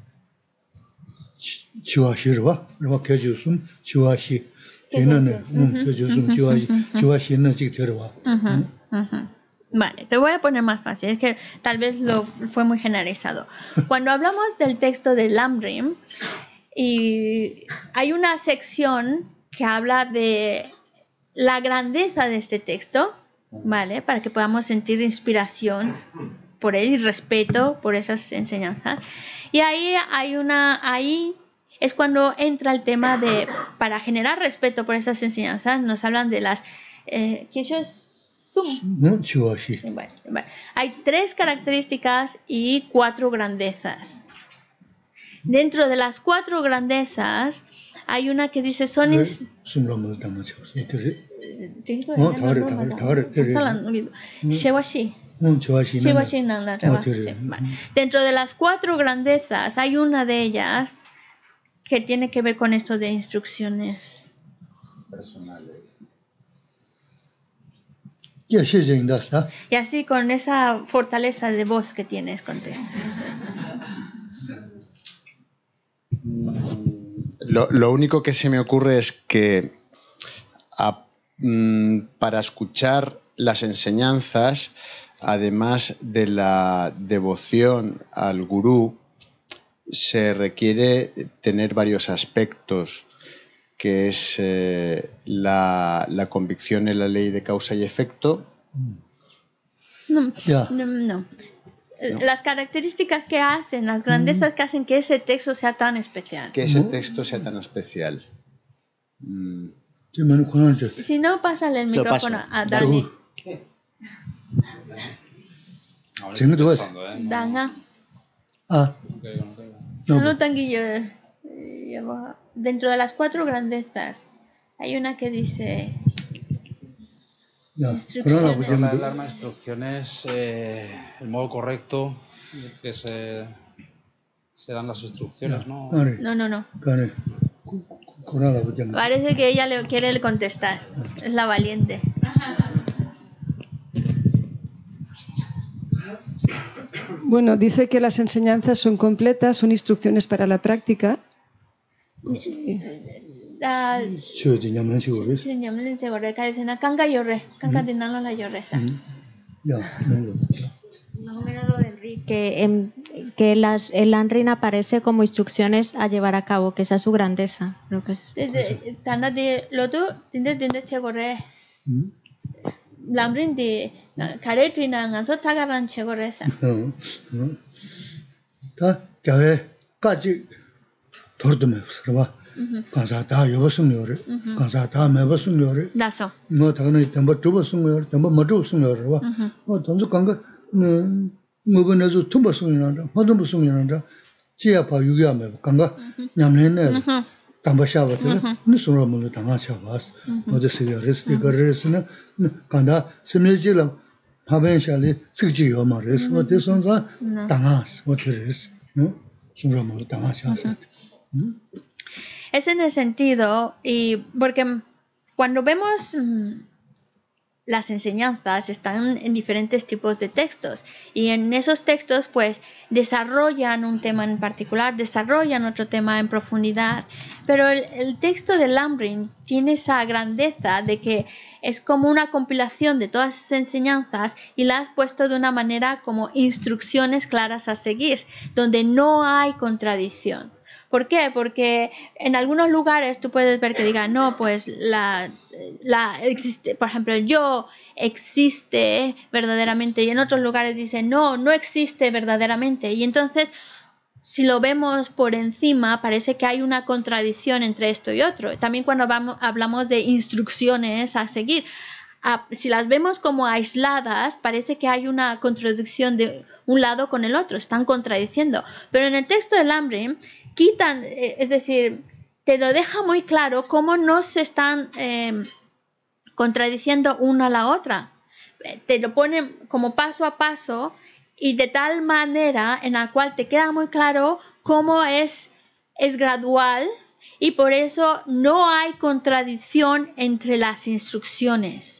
Vale, te voy a poner más fácil, es que tal vez lo fue muy generalizado. Cuando hablamos del texto de Lamrim, y hay una sección que habla de la grandeza de este texto, ¿vale? Para que podamos sentir inspiración por él y respeto por esas enseñanzas. Y ahí hay una, ahí es cuando entra el tema de, para generar respeto por esas enseñanzas, nos hablan de las, eh, ¿qué es? Vale, vale. Hay tres características y cuatro grandezas. Dentro de las cuatro grandezas hay una que dice son ins... Dentro de las cuatro grandezas hay una de ellas que tiene que ver con esto de instrucciones personales. Y así con esa fortaleza de voz que tienes, contesta. Lo, lo único que se me ocurre es que a mm, para escuchar las enseñanzas, además de la devoción al gurú, se requiere tener varios aspectos, que es eh, la, la convicción en la ley de causa y efecto. No, Ya. no, no. No. Las características que hacen, las grandezas que hacen que ese texto sea tan especial. Que ese No. texto sea tan especial. Mm, 지금 그런 저 Si no, pásale el Te lo micrófono paso. a Dani. Ahora Tengo estoy dos. pensando, ¿eh? No- Danga. 아, no caigo, no caigo. No. Solo tanguillo. eh, llevo- Dentro de las cuatro grandezas, hay una que dice 야, Instrucciones. 그러나 Pero la, 보자. el arma de instrucciones, eh, el modo correcto en que se, se dan las instrucciones, ¿no? 아니, no, no, no. 그러네. 그러나 보자. Parece que ella le quiere contestar. Es la valiente. Bueno, dice que las enseñanzas son completas, son instrucciones para la práctica. Ah, 저 지냐면 시고를. sí, ya me le enseñó, re, cae escena, canga lloré, canga dinalo la lloreza. 야, 너. Más o menos lo del ri, que, em, que las, el Anrin aparece como instrucciones a llevar a cabo, que esa es su grandeza. Creo que es. Desde tanda de lo tú, tienes tienes chegorre. 응? Lambrin de care trina ngaso tagaran chegoresa. 어. 어. 다 교회까지 돌도매 그러봐. 간사 다 여버슨 요래. 간사 다 매버슨 요래. Daso. 뭐 당연히 덤버 줘버슨 요래. 덤버 뭐 줘버슨 요래 봐. 어 던져 간거 음 뭐번에서 tum버슨 요래. 뭐도 무슨 요래. 지야파 유기하면 간거 냠내네. 담바샤바들 누스로문을 당하셔봤어. 어디서 레스티 거레스는 간다 스메지랑 파벤샤리 스지요 말레스 어디선가 당하스 어디레스 응? 수로문을 당하셔서. Es en el sentido, y porque cuando vemos mm, las enseñanzas están en diferentes tipos de textos y en esos textos pues desarrollan un tema en particular, desarrollan otro tema en profundidad, pero el, el texto del Lamrim tiene esa grandeza de que es como una compilación de todas esas enseñanzas y la has puesto de una manera como instrucciones claras a seguir, donde no hay contradicción. ¿Por qué? Porque en algunos lugares tú puedes ver que diga, no, pues la, la existe, por ejemplo, el yo existe verdaderamente, y en otros lugares dice, no, no existe verdaderamente. Y entonces, si lo vemos por encima, parece que hay una contradicción entre esto y otro. También cuando vamos, hablamos de instrucciones a seguir, a, si las vemos como aisladas, parece que hay una contradicción de un lado con el otro, están contradiciendo. Pero en el texto del Lamrim, quitan, eh, es decir, te lo deja muy claro cómo no se están eh, contradiciendo una a la otra. Te lo ponen como paso a paso y de tal manera en la cual te queda muy claro cómo es, es gradual y por eso no hay contradicción entre las instrucciones.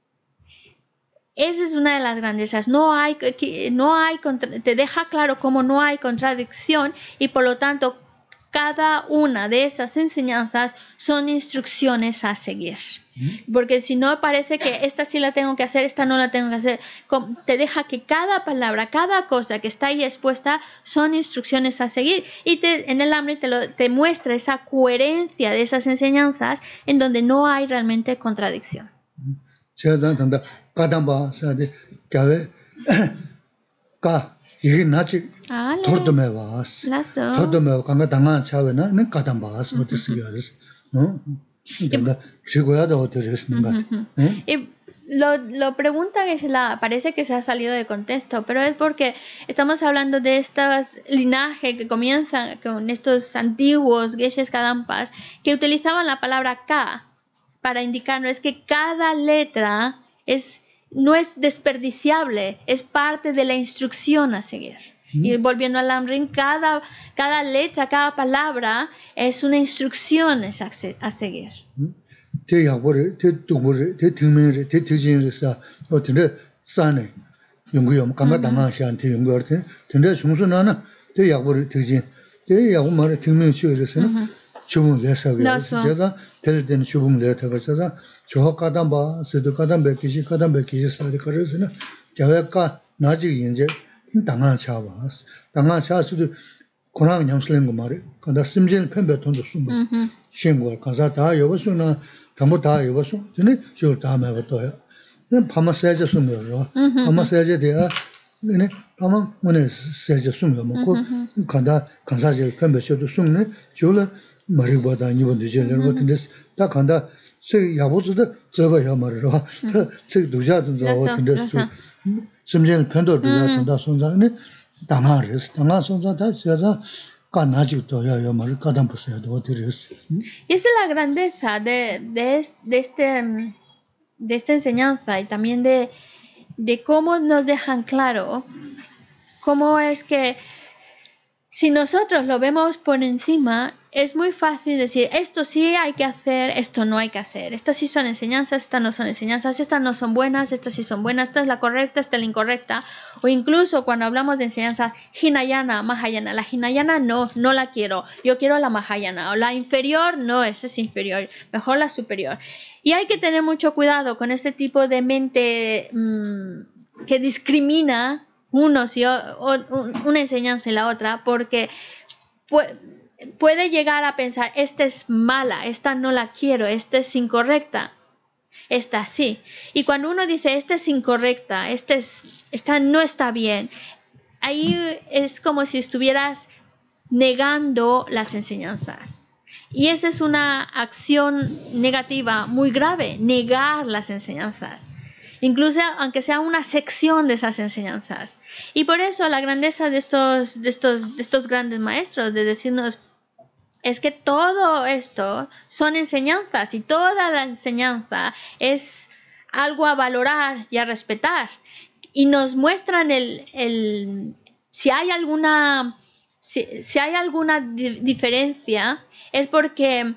Esa es una de las grandezas. No hay, no hay, te deja claro cómo no hay contradicción y por lo tanto cada una de esas enseñanzas son instrucciones a seguir. Porque si no parece que esta sí la tengo que hacer, esta no la tengo que hacer. Te deja que cada palabra, cada cosa que está ahí expuesta son instrucciones a seguir. Y te, en el Lamrim te, lo, te muestra esa coherencia de esas enseñanzas en donde no hay realmente contradicción. 제가 단다 가담바 사데 가베 가 이게 나치 Ale, 돌도매 와스 lazo. 돌도매 간가 당한 차베나 는 가담바 어디서 여스 어 단다 지고야도 어디서는가 응 Y lo, lo pregunta que se la, parece que se ha salido de contexto, pero es porque estamos hablando de estos linajes que comienzan con estos antiguos Geshes Kadampas que utilizaban la palabra Ka para indicarnos es que cada letra es, no es desperdiciable, es parte de la instrucción a seguir. Mm. Y volviendo al Lamrim, cada, cada letra, cada palabra es una instrucción a, a seguir. 대 약보를 대 두보를 대 등면을 대 대진에서 어떻게 싸네 연구용 감가 당하시한테 연구할 때 근데 중순하나 대 약보를 대진 대 약보 말에 등면 쉬어서는 chubung le sa No ge son. jaza tel den chubung le ta ga jaza jo kadam ba se do kadam be ki kadam be ki sa de kare se na jawe ka na ji yin je 당한 차 봐. 당한 차 수도 고랑 냠슬린 거 말이. 근데 심진 펜베 돈도 숨어. 신고 가서 다 여보수나 담보 다 여보수. 근데 저 다음에 또요. 난 파마세제 숨어요. 파마세제 돼야 네 파마 뭐네 세제 숨어 먹고 간다 간사제 펜베 쇼도 숨네. 저를 머리보다 이번 되지는 것 같은데 다 간다. 세 야보수도 저거야 말이로. 저 두자도 저 같은데 심지어 편도 두자 돈다 손자네 당하르스 당하 손자다 제가 까나지도 야야 말 까담 보세요. 어디르스. Y esa es la grandeza de, de, de, este, de esta enseñanza y también de, de cómo nos dejan claro cómo es que si nosotros lo vemos por encima, es muy fácil decir, esto sí hay que hacer, esto no hay que hacer. Estas sí son enseñanzas, estas no son enseñanzas, estas no son buenas, estas sí son buenas, esta es la correcta, esta es la incorrecta. O incluso cuando hablamos de enseñanza Hinayana, Mahayana, la Hinayana no, no la quiero, yo quiero la Mahayana. O la inferior, no, esa es inferior, mejor la superior. Y hay que tener mucho cuidado con este tipo de mente mmm, que discrimina unos y o, o, una enseñanza y la otra, porque puede, puede llegar a pensar, esta es mala, esta no la quiero, esta es incorrecta, esta sí. Y cuando uno dice, esta es incorrecta, esta, es, esta no está bien, ahí es como si estuvieras negando las enseñanzas. Y esa es una acción negativa muy grave, negar las enseñanzas. Incluso aunque sea una sección de esas enseñanzas. Y por eso la grandeza de estos, de estos, de estos grandes maestros, de decirnos, es que todo esto son enseñanzas y toda la enseñanza es algo a valorar y a respetar. Y nos muestran el, el si hay alguna, si, si hay alguna di- diferencia, es porque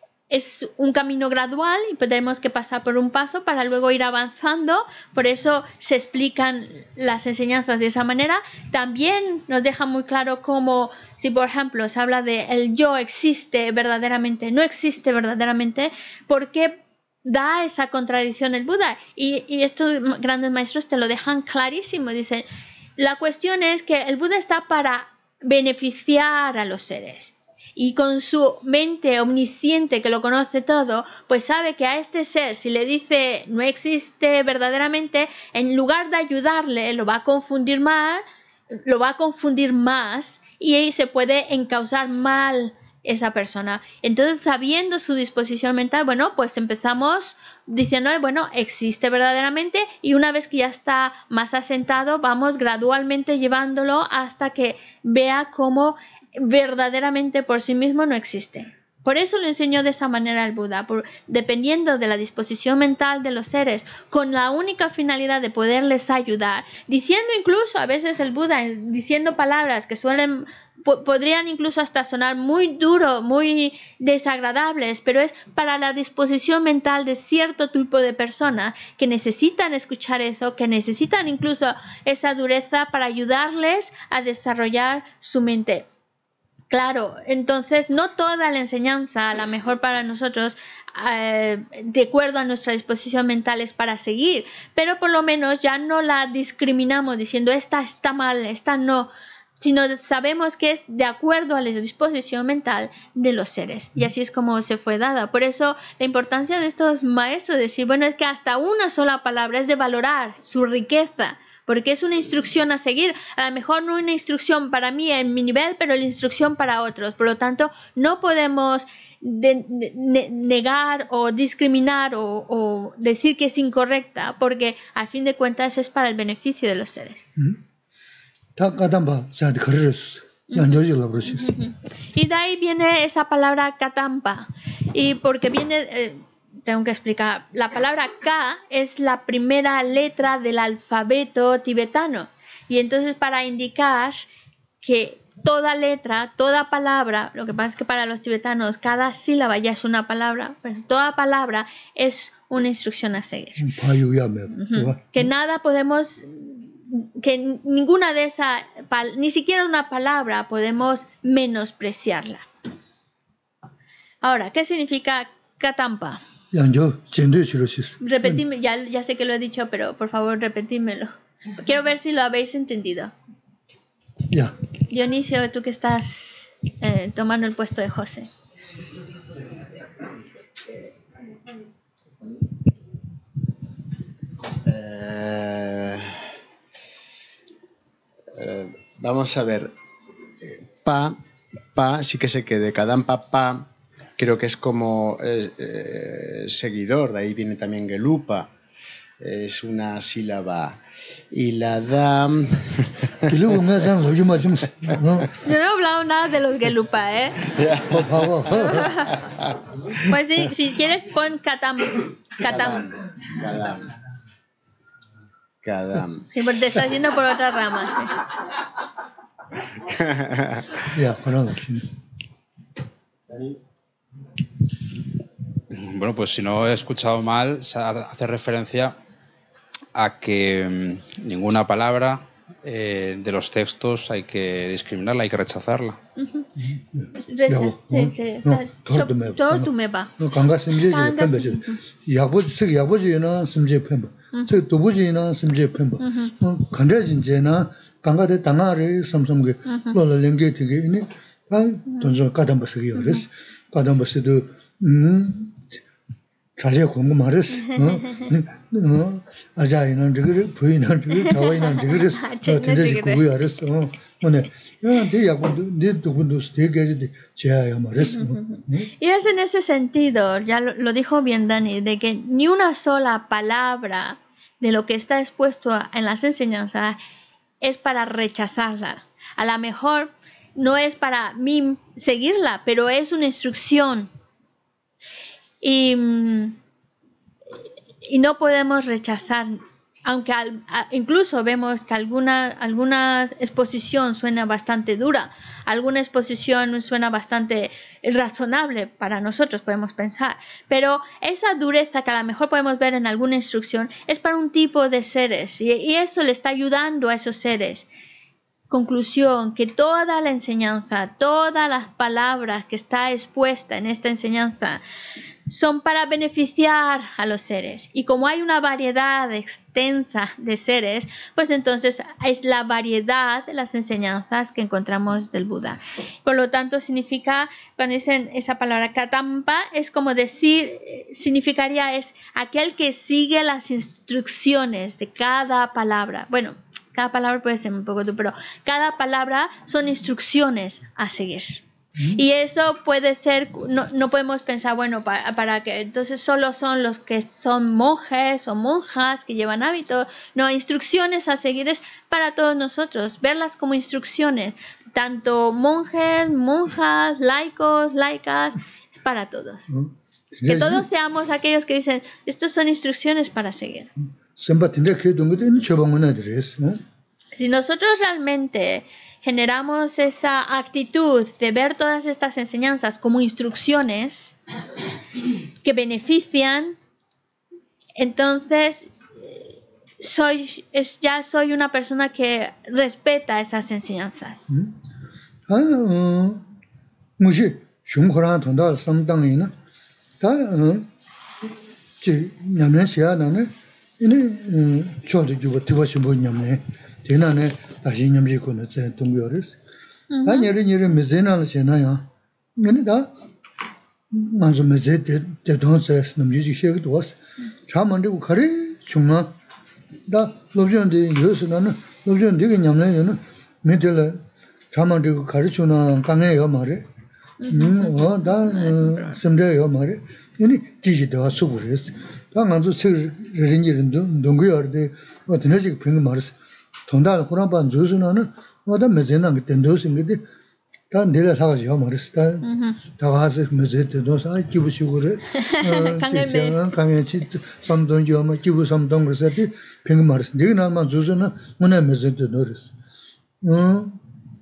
es un camino gradual y tenemos que pasar por un paso para luego ir avanzando. Por eso se explican las enseñanzas de esa manera. También nos deja muy claro cómo, si por ejemplo se habla de el yo existe verdaderamente, no existe verdaderamente, ¿por qué da esa contradicción el Buda? Y, y estos grandes maestros te lo dejan clarísimo. Dicen, la cuestión es que el Buda está para beneficiar a los seres. Y con su mente omnisciente que lo conoce todo, pues sabe que a este ser, si le dice no existe verdaderamente, en lugar de ayudarle, lo va a confundir mal, lo va a confundir más y se puede encauzar mal esa persona. Entonces, sabiendo su disposición mental, bueno, pues empezamos diciendo, bueno, existe verdaderamente, y una vez que ya está más asentado, vamos gradualmente llevándolo hasta que vea cómo verdaderamente por sí mismo no existe. Por eso lo enseñó de esa manera el Buda, por, dependiendo de la disposición mental de los seres, con la única finalidad de poderles ayudar, diciendo incluso a veces el Buda, diciendo palabras que suelen, po podrían incluso hasta sonar muy duro, muy desagradables, pero es para la disposición mental de cierto tipo de personas que necesitan escuchar eso, que necesitan incluso esa dureza para ayudarles a desarrollar su mente. Claro, entonces no toda la enseñanza, la mejor para nosotros, eh, de acuerdo a nuestra disposición mental, es para seguir, pero por lo menos ya no la discriminamos diciendo esta está mal, esta no, sino sabemos que es de acuerdo a la disposición mental de los seres. Y así es como se fue dada. Por eso la importancia de estos maestros, decir, bueno, es que hasta una sola palabra es de valorar su riqueza, porque es una instrucción a seguir, a lo mejor no una instrucción para mí en mi nivel, pero la instrucción para otros. Por lo tanto, no podemos de, de, de, negar o discriminar o, o decir que es incorrecta, porque al fin de cuentas es para el beneficio de los seres. Y de ahí viene esa palabra katampa, y porque viene... Eh, tengo que explicar, la palabra Ka es la primera letra del alfabeto tibetano, y entonces para indicar que toda letra, toda palabra, lo que pasa es que para los tibetanos cada sílaba ya es una palabra, pero toda palabra es una instrucción a seguir. Uh-huh. Que nada podemos, que ninguna de esas, ni siquiera una palabra podemos menospreciarla. Ahora, ¿qué significa katampa? 양조 젠데 싫으시스. Repetidme, ya, ya sé que lo he dicho, pero por favor repetídmelo. Quiero ver si lo habéis entendido. 야. Dionisio, tú que estás eh, tomando el puesto de José. Eh, eh, vamos a ver. Pa, pa, sí que sé que de Kadampa pa, creo que es como eh, eh, seguidor, de ahí viene también Gelupa, es una sílaba. Y la dam. Yo no he hablado nada de los Gelupa, ¿eh? Pues sí, si quieres pon Katam. Katam. Kadam. Kadam. Sí, porque te estás yendo por otra rama. Ya, bueno, Bueno, pues si no he escuchado mal, se hace referencia a que mmm, ninguna palabra eh, de los textos hay que discriminarla, hay que rechazarla. Uh-huh. Recha, sí, sí. Todo tu me va. No, kanga simje pembe. Yabu sig yabu na simje pembe. Se tubuji na simje pembe. Kanda jinje na kanga de tangare samsam ge lo la lenge tige ni ka tonjo kadam basigi yores. Kadam basido 음 자제 공부 말했어. 어? 아자이는 저기를 부인한 저기 자와이는 저기를 되게 공부 알았어. 오늘 야, 내 야구도 내 누구도 되게 제야 말했어. Y es en ese sentido, ya lo, lo dijo bien Dani, de que ni una sola palabra de lo que está expuesto en las enseñanzas es para rechazarla. A lo mejor no es para mí seguirla, pero es una instrucción. Y, y no podemos rechazar, aunque al, a, incluso vemos que alguna, alguna exposición suena bastante dura, alguna exposición suena bastante razonable para nosotros, podemos pensar, pero esa dureza que a lo mejor podemos ver en alguna instrucción es para un tipo de seres y, y eso le está ayudando a esos seres. Conclusión, que toda la enseñanza, todas las palabras que está expuesta en esta enseñanza son para beneficiar a los seres. Y como hay una variedad extensa de seres, pues entonces es la variedad de las enseñanzas que encontramos del Buda. Por lo tanto, significa, cuando dicen esa palabra katampa, es como decir, significaría es aquel que sigue las instrucciones de cada palabra. Bueno, cada palabra puede ser un poco tú, pero cada palabra son instrucciones a seguir. Y eso puede ser, no, no podemos pensar, bueno, para, para que entonces solo son los que son monjes o monjas que llevan hábitos. No, instrucciones a seguir es para todos nosotros, verlas como instrucciones, tanto monjes, monjas, laicos, laicas, es para todos. Que todos seamos aquellos que dicen, estas son instrucciones para seguir. Si nosotros realmente generamos esa actitud de ver todas estas enseñanzas como instrucciones que benefician, entonces soy, es, ya soy una persona que respeta esas enseñanzas. 다시 냠지고는 제 동료를 아니를 일을 메제나를 지나야 근데다 먼저 메제 때 돈세스 남지지 시에도 왔어 참만되고 가래 중나 다 로전데 요스나는 로전 되게 냠내는 메들 참만되고 가르치나 강해요 말에 음어다 심대요 말에 이니 디지도 수고했어 당한도 세르린이른도 동료어데 어떤 해지 평 말했어 통달 호랑반 조선은 뭐다 메제나 그때 도스인데 다 내려 사가지고 말했어. 다 와서 메제도 사 기부시고래. 강연 강연치 삼동지 아마 기부 삼동 그래서디 평 말했어. 내가 나만 조선은 뭐나 메제도 노렸어. 어.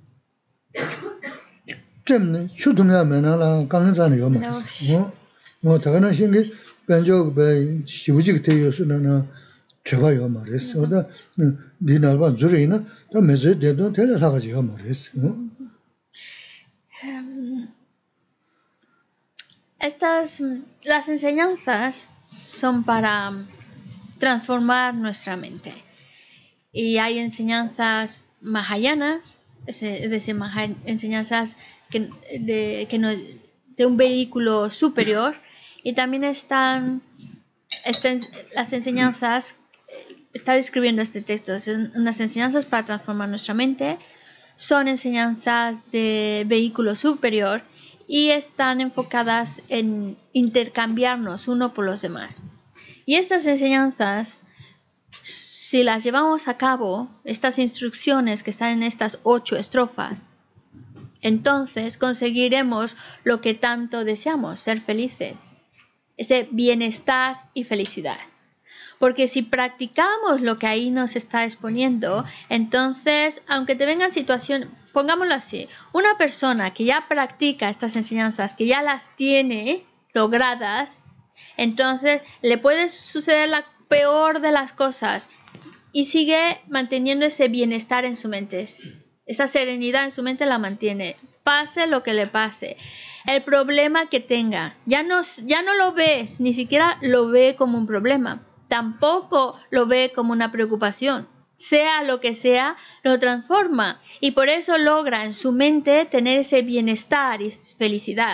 때문에 추동하면은 강연자는 요 말했어. 어. 뭐 다가는 신기 변조 배 시부지 되어서는 제가요 말했어. 나 니나바 줄이나 또 메제도 되게 사가지고 말했어. estas, las enseñanzas son para transformar nuestra mente. Y hay enseñanzas mahayanas, es decir, enseñanzas que, de, que no, de un vehículo superior, y también están, están las enseñanzas, está describiendo este texto, son unas enseñanzas para transformar nuestra mente, son enseñanzas de vehículo superior y están enfocadas en intercambiarnos uno por los demás. Y estas enseñanzas, si las llevamos a cabo, estas instrucciones que están en estas ocho estrofas, entonces conseguiremos lo que tanto deseamos, ser felices, ese bienestar y felicidad. Porque si practicamos lo que ahí nos está exponiendo, entonces, aunque te vengan situaciones, pongámoslo así, una persona que ya practica estas enseñanzas, que ya las tiene logradas, entonces le puede suceder la peor de las cosas y sigue manteniendo ese bienestar en su mente. Esa serenidad en su mente la mantiene, pase lo que le pase. El problema que tenga, ya no, ya no lo ves, ni siquiera lo ve como un problema. Tampoco lo ve como una preocupación. Sea lo que sea, lo transforma y por eso logra en su mente tener ese bienestar y felicidad.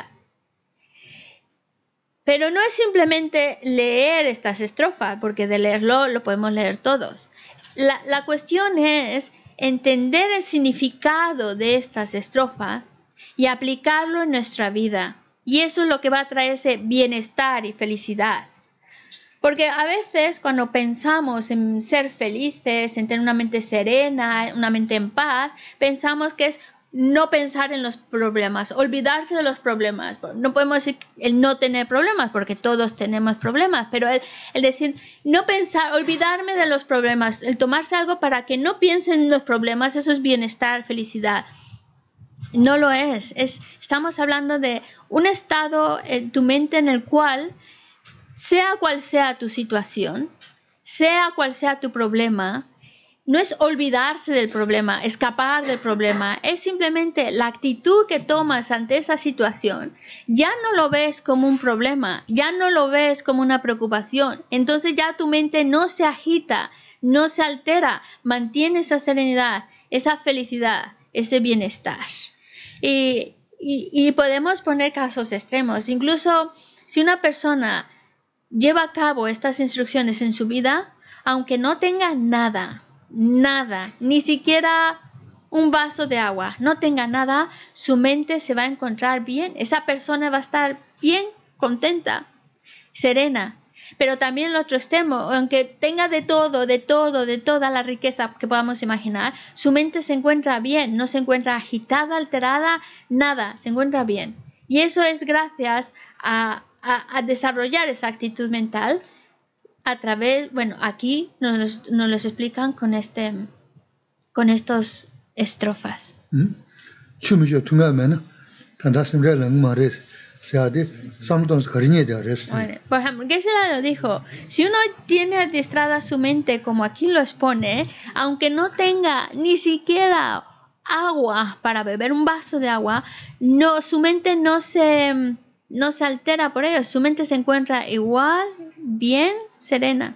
Pero no es simplemente leer estas estrofas, porque de leerlo lo podemos leer todos. La, la cuestión es entender el significado de estas estrofas y aplicarlo en nuestra vida. Y eso es lo que va a traer ese bienestar y felicidad. Porque a veces cuando pensamos en ser felices, en tener una mente serena, una mente en paz, pensamos que es no pensar en los problemas, olvidarse de los problemas. No podemos decir el no tener problemas, porque todos tenemos problemas, pero el, el decir no pensar, olvidarme de los problemas, el tomarse algo para que no piensen en los problemas, eso es bienestar, felicidad. No lo es. es estamos hablando de un estado en tu mente en el cual, sea cual sea tu situación, sea cual sea tu problema, no es olvidarse del problema, escapar del problema, es simplemente la actitud que tomas ante esa situación. Ya no lo ves como un problema, ya no lo ves como una preocupación, entonces ya tu mente no se agita, no se altera, mantiene esa serenidad, esa felicidad, ese bienestar. Y, y, y podemos poner casos extremos, incluso si una persona lleva a cabo estas instrucciones en su vida, aunque no tenga nada, nada, ni siquiera un vaso de agua, no tenga nada, su mente se va a encontrar bien, esa persona va a estar bien, contenta, serena. Pero también el otro extremo, aunque tenga de todo, de todo, de toda la riqueza que podamos imaginar, su mente se encuentra bien, no se encuentra agitada, alterada, nada, se encuentra bien. Y eso es gracias a A, a desarrollar esa actitud mental a través, bueno, aquí nos, nos lo explican con este, con estos estrofas. Bueno, por ejemplo, Geshe-la lo dijo, si uno tiene adiestrada su mente como aquí lo expone, aunque no tenga ni siquiera agua para beber un vaso de agua, no, su mente no se... no se altera por ello, su mente se encuentra igual, bien, serena.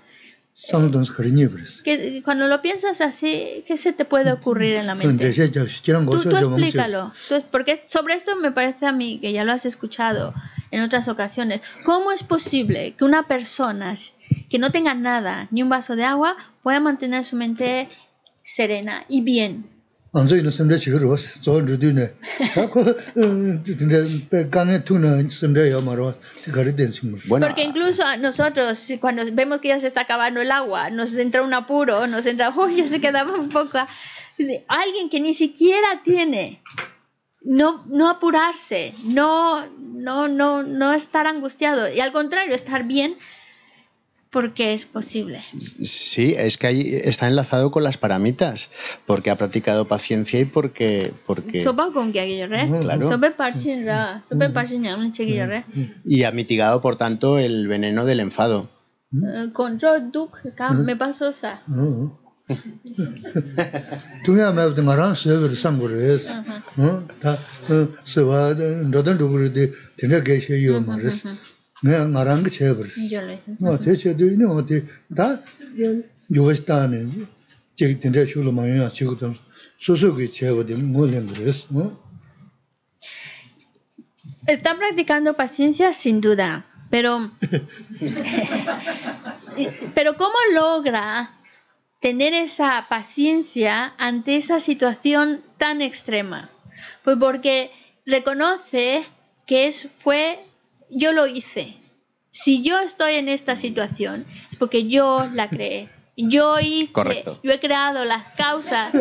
Que cuando lo piensas así, ¿qué se te puede ocurrir en la mente? Tú, tú explícalo, tú, porque sobre esto me parece a mí, que ya lo has escuchado en otras ocasiones, ¿cómo es posible que una persona que no tenga nada, ni un vaso de agua, pueda mantener su mente serena y bien? Porque incluso nosotros, cuando vemos que ya se está acabando el agua, nos entra un apuro, nos entra, oh, ya se quedaba un poco. Alguien que ni siquiera tiene, no, no apurarse, no, no, no, no estar angustiado, y al contrario, estar bien, porque es posible. Sí, es que ahí está enlazado con las paramitas, porque ha practicado paciencia y porque... porque... Claro. Y ha mitigado, por tanto, el veneno del enfado. Control duk me pasó esa. 중요한 말도 말한 세월 상고레스. 어? 다 세와 너던 누구를 되게 계셔요 말스. 내가 말한 게 제버스. 뭐 대체도 있는 어디 다 요스타네. 제 진짜 쇼로 많이 하시거든. 소소게 제버도 뭐는 그랬어. Está practicando paciencia sin duda, pero pero ¿cómo logra tener esa paciencia ante esa situación tan extrema? Pues porque reconoce que es, fue, yo lo hice. Si yo estoy en esta situación, es porque yo la creé. Yo hice, Correcto. yo he creado las causas.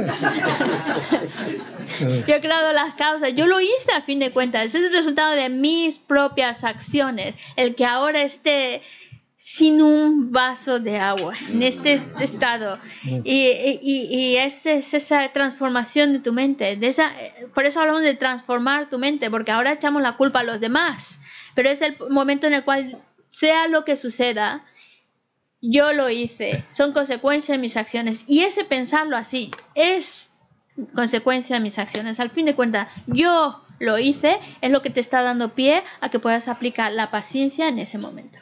Yo he creado las causas. Yo lo hice a fin de cuentas. Ese es el resultado de mis propias acciones. El que ahora esté sin un vaso de agua, en este estado. Y, y, y es, es esa transformación de tu mente. De esa, por eso hablamos de transformar tu mente, porque ahora echamos la culpa a los demás. Pero es el momento en el cual, sea lo que suceda, yo lo hice. Son consecuencias de mis acciones. Y ese pensarlo así es consecuencia de mis acciones. Al fin de cuentas, yo lo hice, es lo que te está dando pie a que puedas aplicar la paciencia en ese momento.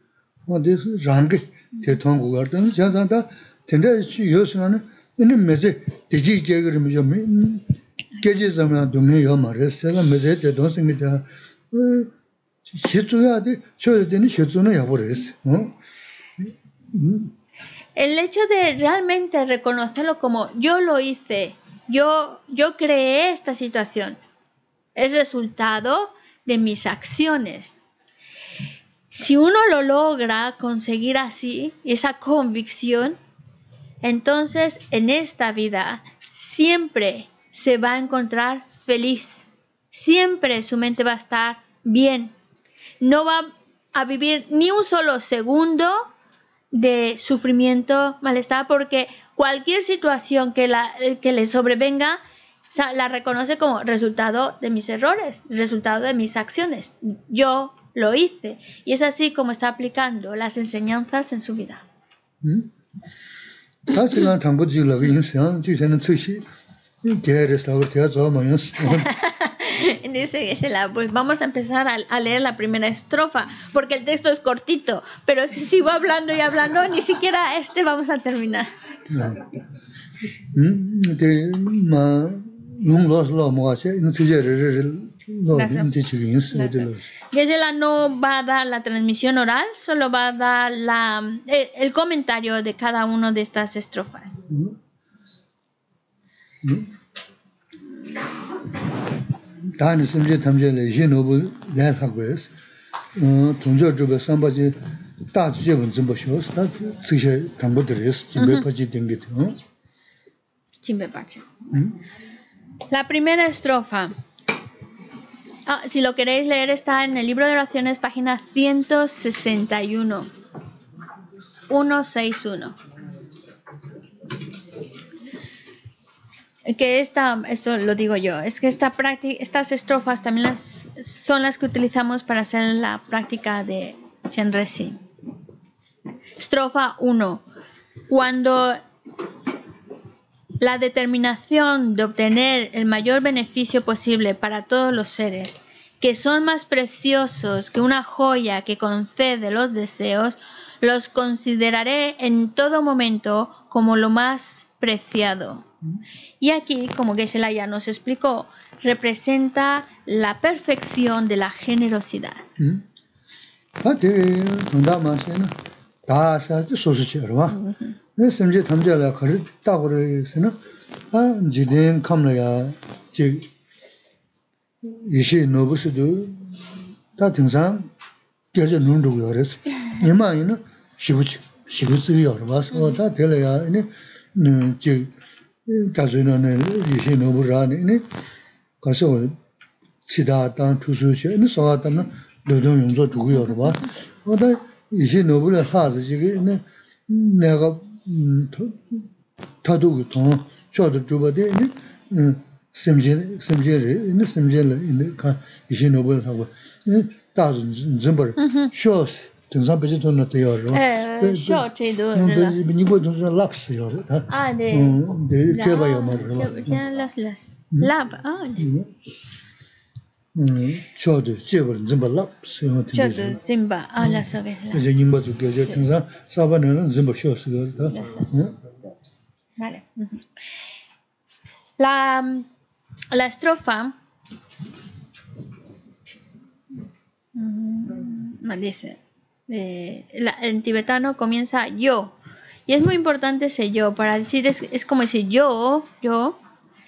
El hecho de realmente reconocerlo como yo lo hice, yo, yo creé esta situación, es resultado de mis acciones. Si uno lo logra conseguir así, esa convicción, entonces en esta vida siempre se va a encontrar feliz. Siempre su mente va a estar bien. No va a vivir ni un solo segundo de sufrimiento, malestar, porque cualquier situación que, la, que le sobrevenga, la reconoce como resultado de mis errores, resultado de mis acciones. Yo lo hice. Y es así como está aplicando las enseñanzas en su vida. Dice Geshe-la, pues vamos a empezar a, a leer la primera estrofa, porque el texto es cortito, pero si sigo hablando y hablando, ni siquiera este vamos a terminar. Geshe-la no va a dar la transmisión oral, solo va a dar la, el, el comentario de cada una de estas estrofas. 다니 심지 탐제래 신호부 내하고스 어 동저주베 삼바지 다지제분 좀 보시오스 다 쓰셔 당고들이스 집에 빠지 된게 어 집에 빠지 La primera estrofa. Ah, si lo queréis leer está en el libro de oraciones página ciento sesenta y uno. ciento sesenta y uno. Que esta, esto lo digo yo, es que esta práctica, estas estrofas también las, son las que utilizamos para hacer la práctica de Chenrezig. Estrofa uno. Cuando la determinación de obtener el mayor beneficio posible para todos los seres, que son más preciosos que una joya que concede los deseos, los consideraré en todo momento como lo más preciado. Y aquí, como Geshe-la ya nos explicó, representa la perfección de la generosidad. 가서는 이시 노브라네 가서 치다단 투수시 소화다는 노동 용도 주고요 봐. 어다 이시 노브를 하지 지금 내가 타도 또 저도 주거든 심지 심지를 심지를 이시 노브를 하고 다른 전부 쇼스 등산 배지 돈 나대요. Eh, yo chido. 니고 돈 랍스요. Ah, de. 음, 네 la- 개봐요 말을. ya las las. Lab. Ah, 음, 저도 제벌 좀 랍스요. chodo zimba. Ah, las ogues. 이제 님도 그게 등산 사반에는 좀 쉬었어요. Vale. Ujú. La, la estrofa mm, me dice, eh, la- en tibetano comienza yo. Y es muy importante ese yo. Para decir, es, es como decir yo, yo,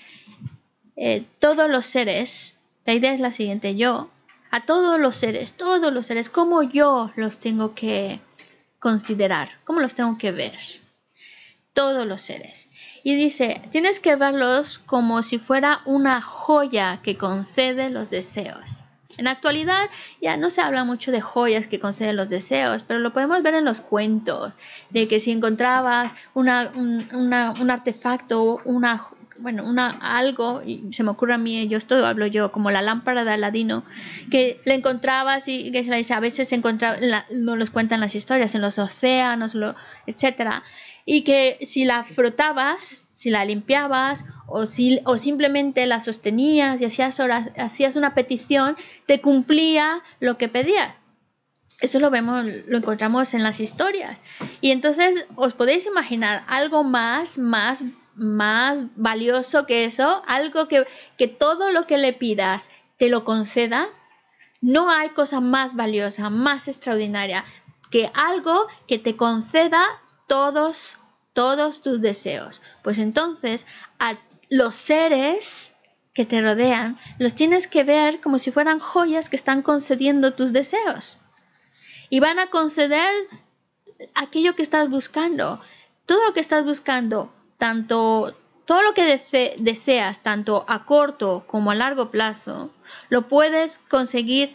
eh, todos los seres. La idea es la siguiente, yo, a todos los seres, todos los seres, ¿cómo yo los tengo que considerar? ¿Cómo los tengo que ver? Todos los seres. Y dice, tienes que verlos como si fuera una joya que concede los deseos. En la actualidad ya no se habla mucho de joyas que conceden los deseos, pero lo podemos ver en los cuentos, de que si encontrabas una, un, una, un artefacto, una, bueno, una, algo, y se me ocurre a mí, yo esto hablo yo, como la lámpara de Aladino, que le encontrabas y que se la dice, a veces se encontraba, la, no los cuentan las historias, en los océanos, lo, etcétera. Y que si la frotabas, si la limpiabas o, si, o simplemente la sostenías y hacías, horas, hacías una petición, te cumplía lo que pedías. Eso lo vemos, lo encontramos en las historias. Y entonces os podéis imaginar algo más, más, más valioso que eso, algo que, que todo lo que le pidas te lo conceda. No hay cosa más valiosa, más extraordinaria que algo que te conceda todos, todos tus deseos. Pues entonces a los seres que te rodean los tienes que ver como si fueran joyas que están concediendo tus deseos. Y van a conceder aquello que estás buscando. Todo lo que estás buscando, tanto todo lo que dese- deseas, tanto a corto como a largo plazo, lo puedes conseguir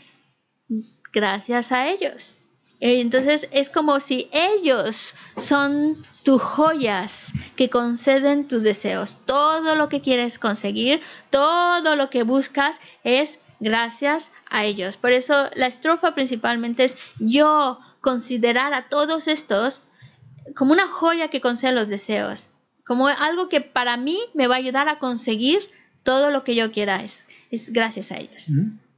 gracias a ellos. Entonces es como si ellos son tus joyas que conceden tus deseos. Todo lo que quieres conseguir, todo lo que buscas es gracias a ellos. Por eso la estrofa principalmente es yo considerar a todos estos como una joya que concede los deseos, como algo que para mí me va a ayudar a conseguir todo lo que yo quiera. Es, es gracias a ellos.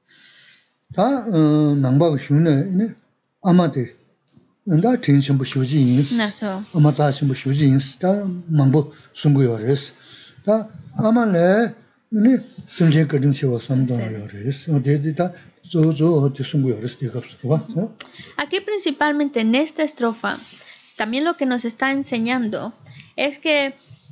다 낭바가 쉬네. 아마데 나 텐션 부쇼지 인스. Naso. 아마 자신 부쇼지 인스. 다 망보 숨고요레스. 다 아마레 네 심제 거든 세워 삼동요레스. 어디다 조조 어디 숨고요레스 대갑스와. Aquí principalmente en esta estrofa, también lo que nos está enseñando es que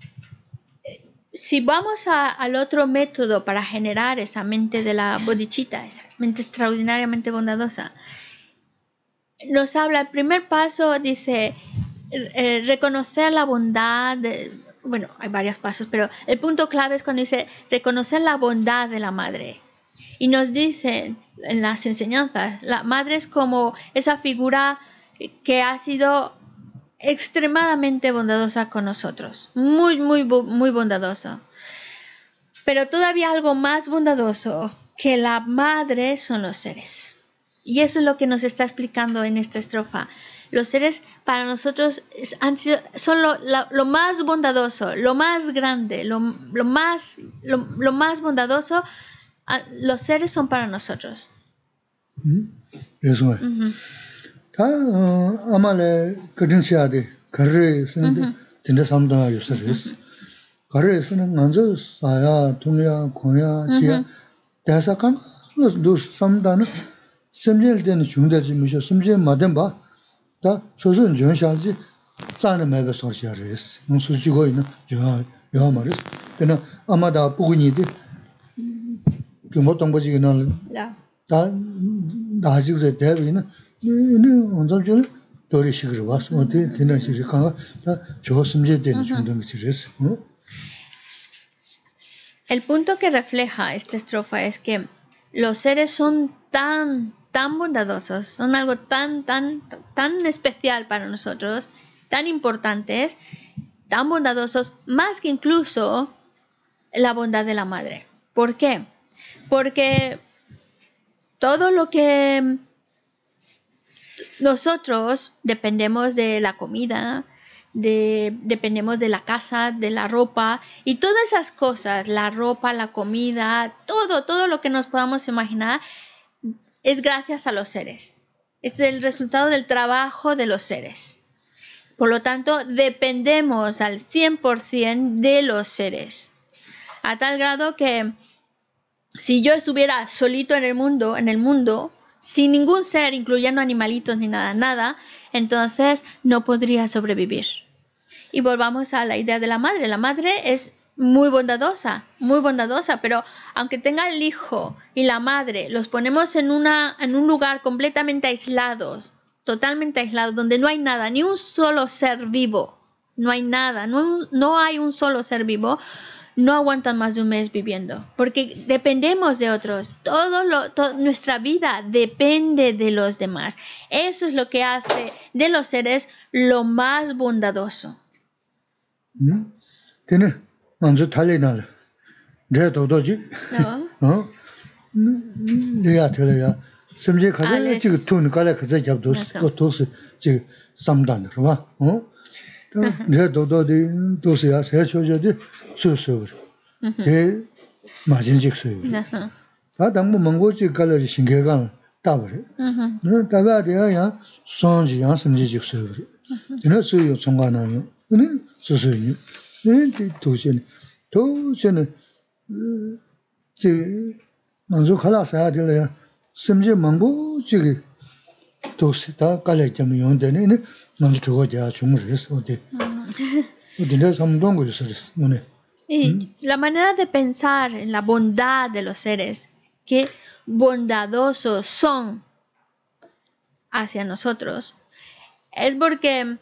si vamos a, al otro método para generar esa mente de la bodhicitta, esa mente extraordinariamente bondadosa, nos habla, el primer paso dice, eh, reconocer la bondad, de, bueno, hay varios pasos, pero el punto clave es cuando dice reconocer la bondad de la madre. Y nos dicen en las enseñanzas, la madre es como esa figura que ha sido extremadamente bondadosa con nosotros, muy, muy, muy bondadoso. Pero todavía algo más bondadoso que la madre son los seres. Y eso es lo que nos está explicando en esta estrofa. Los seres para nosotros es, han sido, son lo, la, lo más bondadoso, lo más grande, lo, lo, más, lo, lo más bondadoso. Los seres son para nosotros. Eso es. 다 아마레 그든시아데 가르에서는 진짜 삼동아 요소레스. 가르에서는 먼저 사야 동야 고야 지야 대사kan 도 삼다는 심jel되는 중대지 무셔 심제 마든 봐다 소선 전샤지 자는 매베 소시아레스. 무슨 지고 있는 저 요 말이스. 그러나 아마다 부근이데 그 어떤 거지는 다 나지서 대비는 네 언제쯤 도리식으로 와서 어디 되는 시간가 다 좋습니다 되는 중간 것이랬어. El punto que refleja esta estrofa es que los seres son tan tan bondadosos, son algo tan tan tan especial para nosotros, tan importantes, tan bondadosos, más que incluso la bondad de la madre. ¿Por qué? Porque todo lo que nosotros dependemos de la comida, de, dependemos de la casa, de la ropa y todas esas cosas, la ropa, la comida, todo, todo lo que nos podamos imaginar es gracias a los seres. Es el resultado del trabajo de los seres. Por lo tanto, dependemos al cien por ciento de los seres. A tal grado que si yo estuviera solito en el mundo, en el mundo, sin ningún ser, incluyendo animalitos ni nada, nada, entonces no podría sobrevivir. Y volvamos a la idea de la madre. La madre es muy bondadosa, muy bondadosa, pero aunque tenga el hijo y la madre, los ponemos en, una, en un lugar completamente aislados, totalmente aislados, donde no hay nada, ni un solo ser vivo, no hay nada, no, no hay un solo ser vivo, no aguantan más de un mes viviendo, porque dependemos de otros. Todo lo, to, nuestra vida depende de los demás. Eso es lo que hace de los seres lo más bondadoso. ¿Tiene? 먼저 달리나래. 제 도도지. 어? 내가 들어야 심지 가서 지금 돈 가래 가서 잡도 도스 지금 삼단 그봐. 어? 제 도도디 도스야 세초저디 수수버. 대 마진직서요. 아 당무 mongo지 갈래 신경감 따버려. 너 따바대야 손지야 심지직서요. 이는 수요 총관하는 는 수수요. 네, 도시는 도시는 저 먼저 갈아서야 될래야 심지 망고 저기 도시 다 갈래 좀 용되네. 먼저 저거야 중물에서 어디 어디서 삼동 거였어. 뭐네. Y la manera de pensar en la bondad de los seres, que bondadosos son hacia nosotros, es porque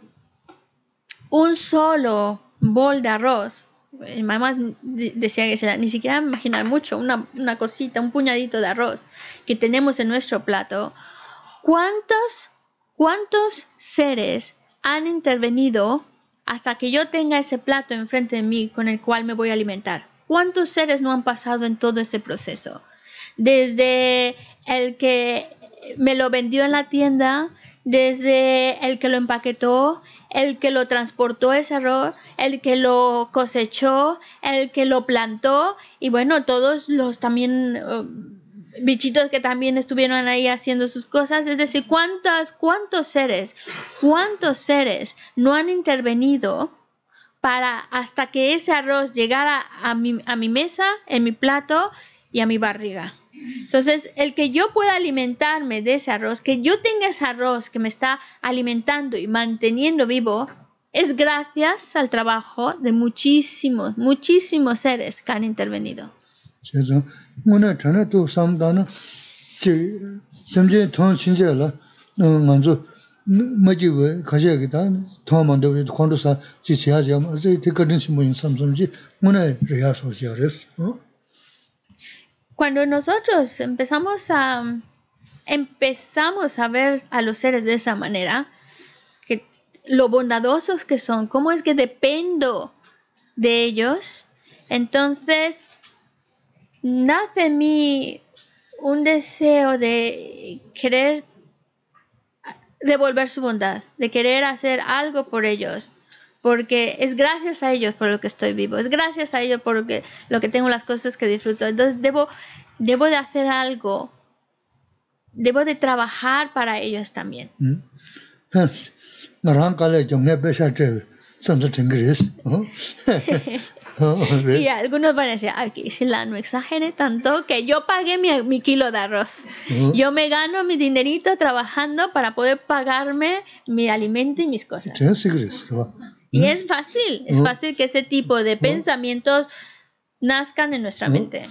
un solo bol de arroz, mi mamá decía que se, ni siquiera imaginar mucho, una, una cosita, un puñadito de arroz que tenemos en nuestro plato, ¿cuántos, cuántos seres han intervenido hasta que yo tenga ese plato enfrente de mí con el cual me voy a alimentar? ¿Cuántos seres no han pasado en todo ese proceso? Desde el que me lo vendió en la tienda, desde el que lo empaquetó, el que lo transportó ese arroz, el que lo cosechó, el que lo plantó y bueno, todos los también uh, bichitos que también estuvieron ahí haciendo sus cosas. Es decir, ¿cuántas, cuántos seres, cuántos seres no han intervenido para hasta que ese arroz llegara a mi, a mi mesa, en mi plato y a mi barriga? Entonces, el que yo pueda alimentarme de ese arroz, que yo tenga ese arroz que me está alimentando y manteniendo vivo, es gracias al trabajo de muchísimos, muchísimos seres que han intervenido. Cuando nosotros empezamos a empezamos a ver a los seres de esa manera, que lo bondadosos que son, cómo es que dependo de ellos, entonces nace en mí un deseo de querer devolver su bondad, de querer hacer algo por ellos, porque es gracias a ellos por lo que estoy vivo, es gracias a ellos por lo que, lo que tengo, las cosas que disfruto. Entonces debo, debo de hacer algo, debo de trabajar para ellos también. Y algunos van a decir, aquí si la no exagere tanto, que yo pagué mi, mi kilo de arroz. Uh-huh. Yo me gano mi dinerito trabajando para poder pagarme mi alimento y mis cosas. Y es fácil, es fácil que ese tipo de pensamientos nazcan en nuestra mente.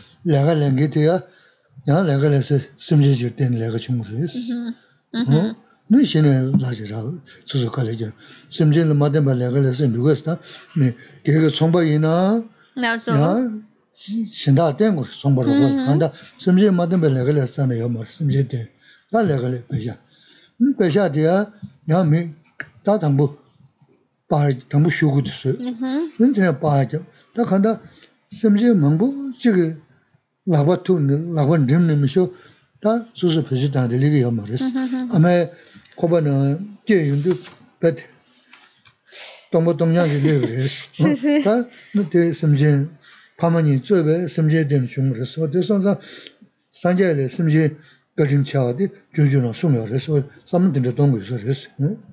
Uh-huh. No shine la jira su su kale jira simje le maden ba le gale se ndu sta me ge ge chongba yina na so ya shinda den go chongba ro anda simje maden ba le gale sta ne yo ma simje de da le gale be ya be ya de ya ya me da dang bu ba dang bu shu gu de su nen de ba ja da khanda simje mang bu ji ge la ba tu ne la ba rim ne mi shu 다 수수 표시단데 리게 요마레스 아마 코바는 게윤도 베트 동보 동양이 리레스 다 너데 심진 파마니 저베 심제된 중으로서 어디선서 산제에 심지 거진 차디 주주노 수명에서 삼든데 동고에서 그랬어.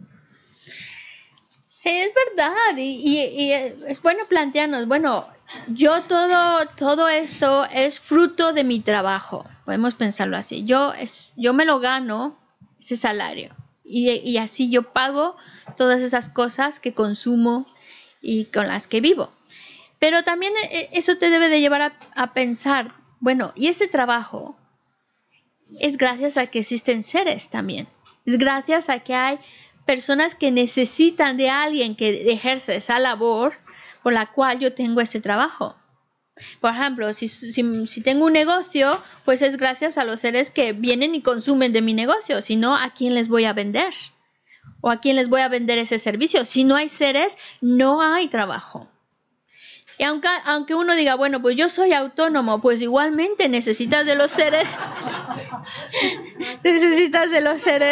Es verdad, y, y, y es bueno plantearnos, bueno, yo todo, todo esto es fruto de mi trabajo, podemos pensarlo así, yo, es, yo me lo gano, ese salario, y, y así yo pago todas esas cosas que consumo y con las que vivo. Pero también eso te debe de llevar a, a pensar, bueno, y ese trabajo es gracias a que existen seres también, es gracias a que hay personas que necesitan de alguien que ejerce esa labor por la cual yo tengo ese trabajo. Por ejemplo, si, si, si tengo un negocio, pues es gracias a los seres que vienen y consumen de mi negocio. Si no, ¿a quién les voy a vender? ¿O a quién les voy a vender ese servicio? Si no hay seres, no hay trabajo. Y aunque, aunque uno diga, bueno, pues yo soy autónomo, pues igualmente necesitas de los seres. necesitas de los seres.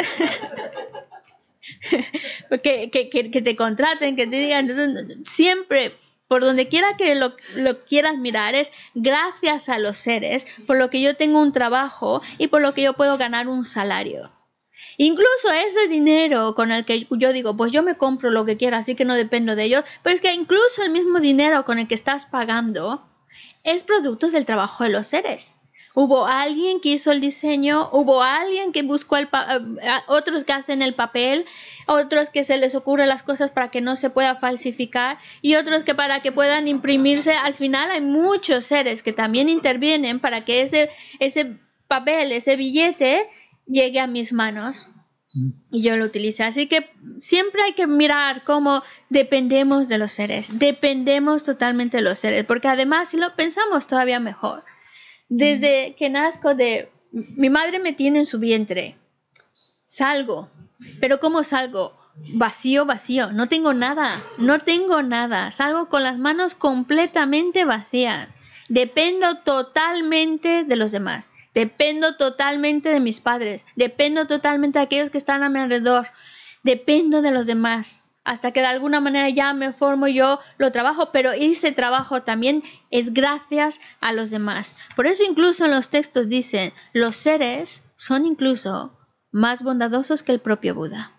que, que, que, que te contraten, que te digan, siempre, por donde quiera que lo, lo quieras mirar, es gracias a los seres, por lo que yo tengo un trabajo y por lo que yo puedo ganar un salario. Incluso ese dinero con el que yo digo, pues yo me compro lo que quiera, así que no dependo de ellos, pero es que incluso el mismo dinero con el que estás pagando es producto del trabajo de los seres. Hubo alguien que hizo el diseño, hubo alguien que buscó el pa otros que hacen el papel, otros que se les ocurren las cosas para que no se pueda falsificar y otros que para que puedan imprimirse. Al final hay muchos seres que también intervienen para que ese, ese papel, ese billete llegue a mis manos y yo lo utilice. Así que siempre hay que mirar cómo dependemos de los seres, dependemos totalmente de los seres, porque además si lo pensamos todavía mejor. Desde que nazco de... Mi madre me tiene en su vientre. Salgo. ¿Pero cómo salgo? Vacío, vacío. No tengo nada. No tengo nada. Salgo con las manos completamente vacías. Dependo totalmente de los demás. Dependo totalmente de mis padres. Dependo totalmente de aquellos que están a mi alrededor. Dependo de los demás. Hasta que de alguna manera ya me formo, yo lo trabajo, pero ese trabajo también es gracias a los demás. Por eso incluso en los textos dicen, los seres son incluso más bondadosos que el propio Buda.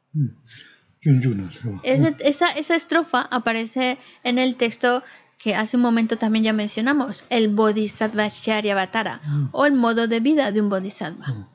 Ese, esa, esa estrofa aparece en el texto que hace un momento también ya mencionamos, el Bodhisattva Charyavatara, o el modo de vida de un Bodhisattva.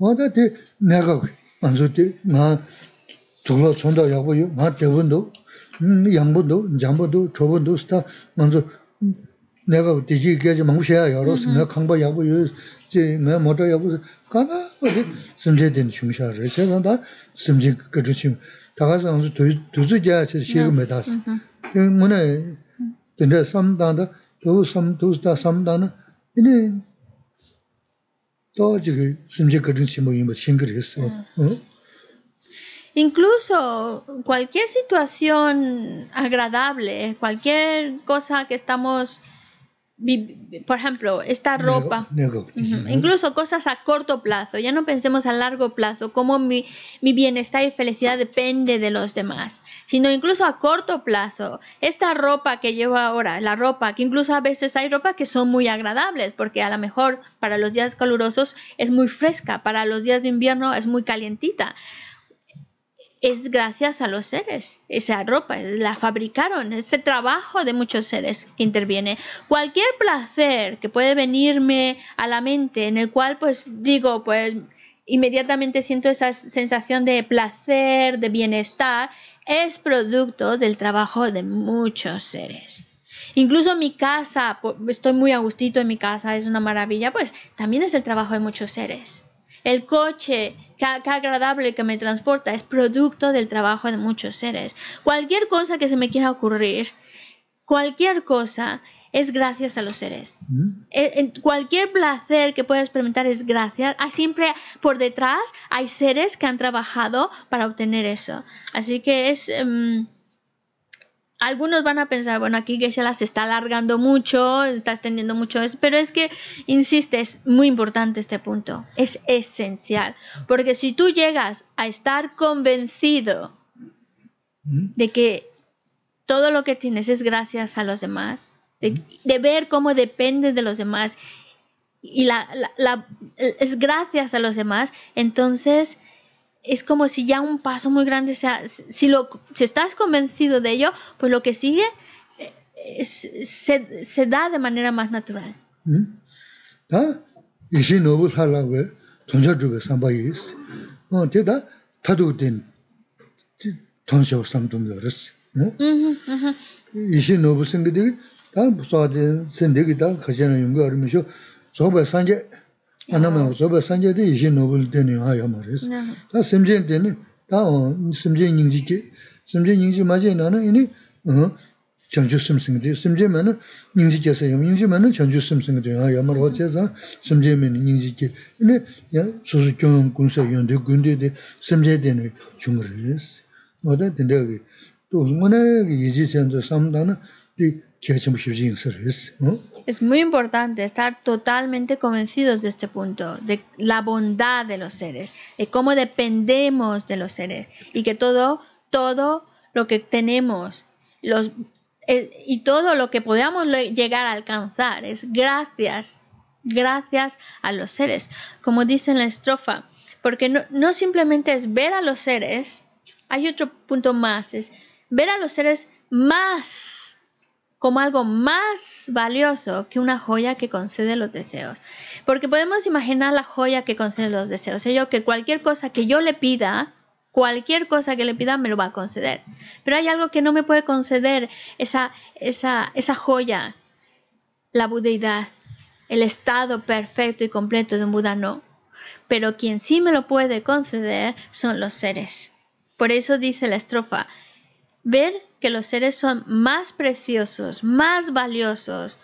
저로 손도 야고요 마 대원도 양보도 장보도 조본도 스타 먼저 내가 뒤지 계지 망셔야 여러서 내가 강바 야고요 제 내가 모터 야고 가나 어디 심제된 중샤를 제가 심지 그렇지 다가서 두두지야 시험에다 이 뭐네 근데 삼단다 저 삼도스다 삼단은 이네 또 지금 심지 그렇지 뭐 이거 신그랬어 어 Incluso cualquier situación agradable, cualquier cosa que estamos, por ejemplo, esta ropa, nego, nego. Uh-huh. Incluso cosas a corto plazo, ya no pensemos a largo plazo, cómo mi, mi bienestar y felicidad depende de los demás, sino incluso a corto plazo, esta ropa que llevo ahora, la ropa, que incluso a veces hay ropa que son muy agradables, porque a lo mejor para los días calurosos es muy fresca, para los días de invierno es muy calientita. Es gracias a los seres, esa ropa, la fabricaron, ese trabajo de muchos seres que interviene. Cualquier placer que puede venirme a la mente, en el cual pues digo, pues inmediatamente siento esa sensación de placer, de bienestar, es producto del trabajo de muchos seres. Incluso mi casa, estoy muy a gustito en mi casa, es una maravilla, pues también es el trabajo de muchos seres. El coche, qué, qué agradable que me transporta, es producto del trabajo de muchos seres. Cualquier cosa que se me quiera ocurrir, cualquier cosa, es gracias a los seres. ¿Mm? En cualquier placer que pueda experimentar es gracias. Hay siempre por detrás hay seres que han trabajado para obtener eso. Así que es... Um, algunos van a pensar, bueno, aquí Geshe-la se está alargando mucho, está extendiendo mucho, pero es que, insiste, es muy importante este punto, es esencial, porque si tú llegas a estar convencido de que todo lo que tienes es gracias a los demás, de, de ver cómo dependes de los demás y la, la, la, es gracias a los demás, entonces es como si ya un paso muy grande sea, si, lo, si estás convencido de ello, pues lo que sigue es, se, se da de manera más natural. ¿Ah? Y si no hubo la web, entonces yo sambayis. Oh, te da tadu den tonsho samdum yoris. Y si no hubo singidi, da so de sindigi da khajana yunga armisho, soba sanje 아나면 저거 산제데 이제 노블 되는 하야 말이스. 다 심전 되는 다 심전 인지기 심전 인지 맞이 나는 이니 어 전주 심승데 심전면은 인지께서 인지면은 전주 심승데 하야 말 어째서 심전면 인지기 이니 야 소수경 군사 연대 군대데 심제되는 중을스. 뭐다 된다기 또 뭐네 이지선도 삼다는 이 Es muy importante estar totalmente convencidos de este punto, de la bondad de los seres, de cómo dependemos de los seres y que todo, todo lo que tenemos los, eh, y todo lo que podamos llegar a alcanzar es gracias, gracias a los seres. Como dice en la estrofa, porque no, no simplemente es ver a los seres, hay otro punto más, es ver a los seres más como algo más valioso que una joya que concede los deseos. Porque podemos imaginar la joya que concede los deseos. Ello que cualquier cosa que yo le pida, cualquier cosa que le pida me lo va a conceder. Pero hay algo que no me puede conceder esa, esa, esa joya, la budeidad, el estado perfecto y completo de un Buda no. Pero quien sí me lo puede conceder son los seres. Por eso dice la estrofa, ver que los seres son más preciosos, más valiosos,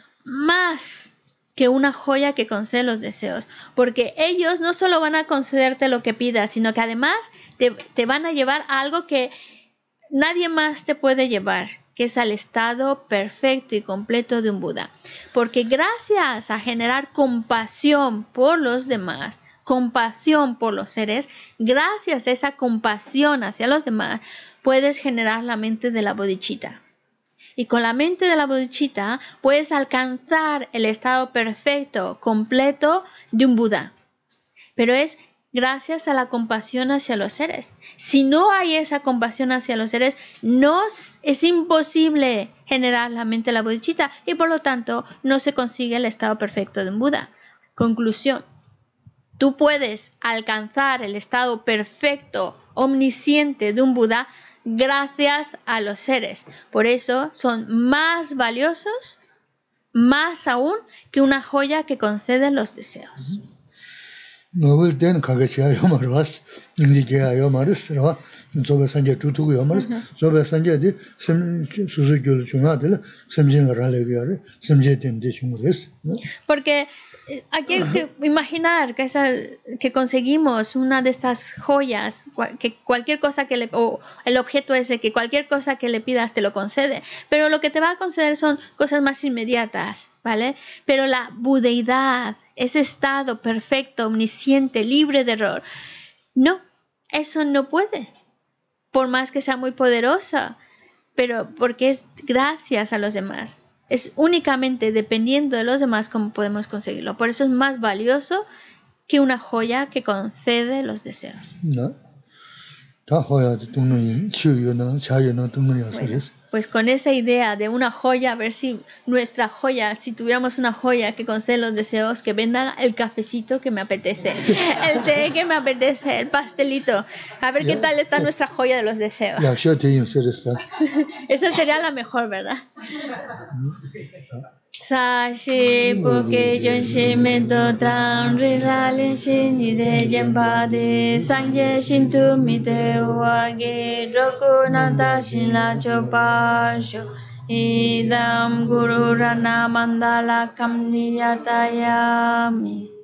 más que una joya que concede los deseos. Porque ellos no solo van a concederte lo que pidas, sino que además te, te van a llevar a algo que nadie más te puede llevar, que es al estado perfecto y completo de un Buda. Porque gracias a generar compasión por los demás, compasión por los seres, gracias a esa compasión hacia los demás, puedes generar la mente de la bodhicitta. Y con la mente de la bodhicitta puedes alcanzar el estado perfecto, completo de un Buda. Pero es gracias a la compasión hacia los seres. Si no hay esa compasión hacia los seres, no es imposible generar la mente de la bodhicitta y por lo tanto no se consigue el estado perfecto de un Buda. Conclusión. Tú puedes alcanzar el estado perfecto, omnisciente de un Buda gracias a los seres. Por eso son más valiosos, más aún que una joya que concede los deseos. 노블 된 가게치야 요마르스 인지게야 요마르스라 저베 산제 투투고 요마르스 저베 산제디 수수교를 중하들 심진을 하려고 심제된데 중으로스. Porque hay que imaginar que, esa, que conseguimos una de estas joyas, que cualquier cosa que le, o el objeto ese, que cualquier cosa que le pidas te lo concede, pero lo que te va a conceder son cosas más inmediatas, ¿vale? Pero la budeidad, ese estado perfecto, omnisciente, libre de error, no, eso no puede, por más que sea muy poderosa, pero porque es gracias a los demás. Es únicamente dependiendo de los demás cómo podemos conseguirlo. Por eso es más valioso que una joya que concede los deseos. No. Bueno, pues con esa idea de una joya, a ver si nuestra joya, si tuviéramos una joya que concede los deseos, que venda el cafecito que me apetece, el té que me apetece, el pastelito. A ver qué tal está nuestra joya de los deseos. Esa sería la mejor, ¿verdad? Sashi porque yonshi mento tran riralin shin ide jembade sangye shintu mite wage roku nanta shin la chopasho idam guru rana mandala kamniyatayami.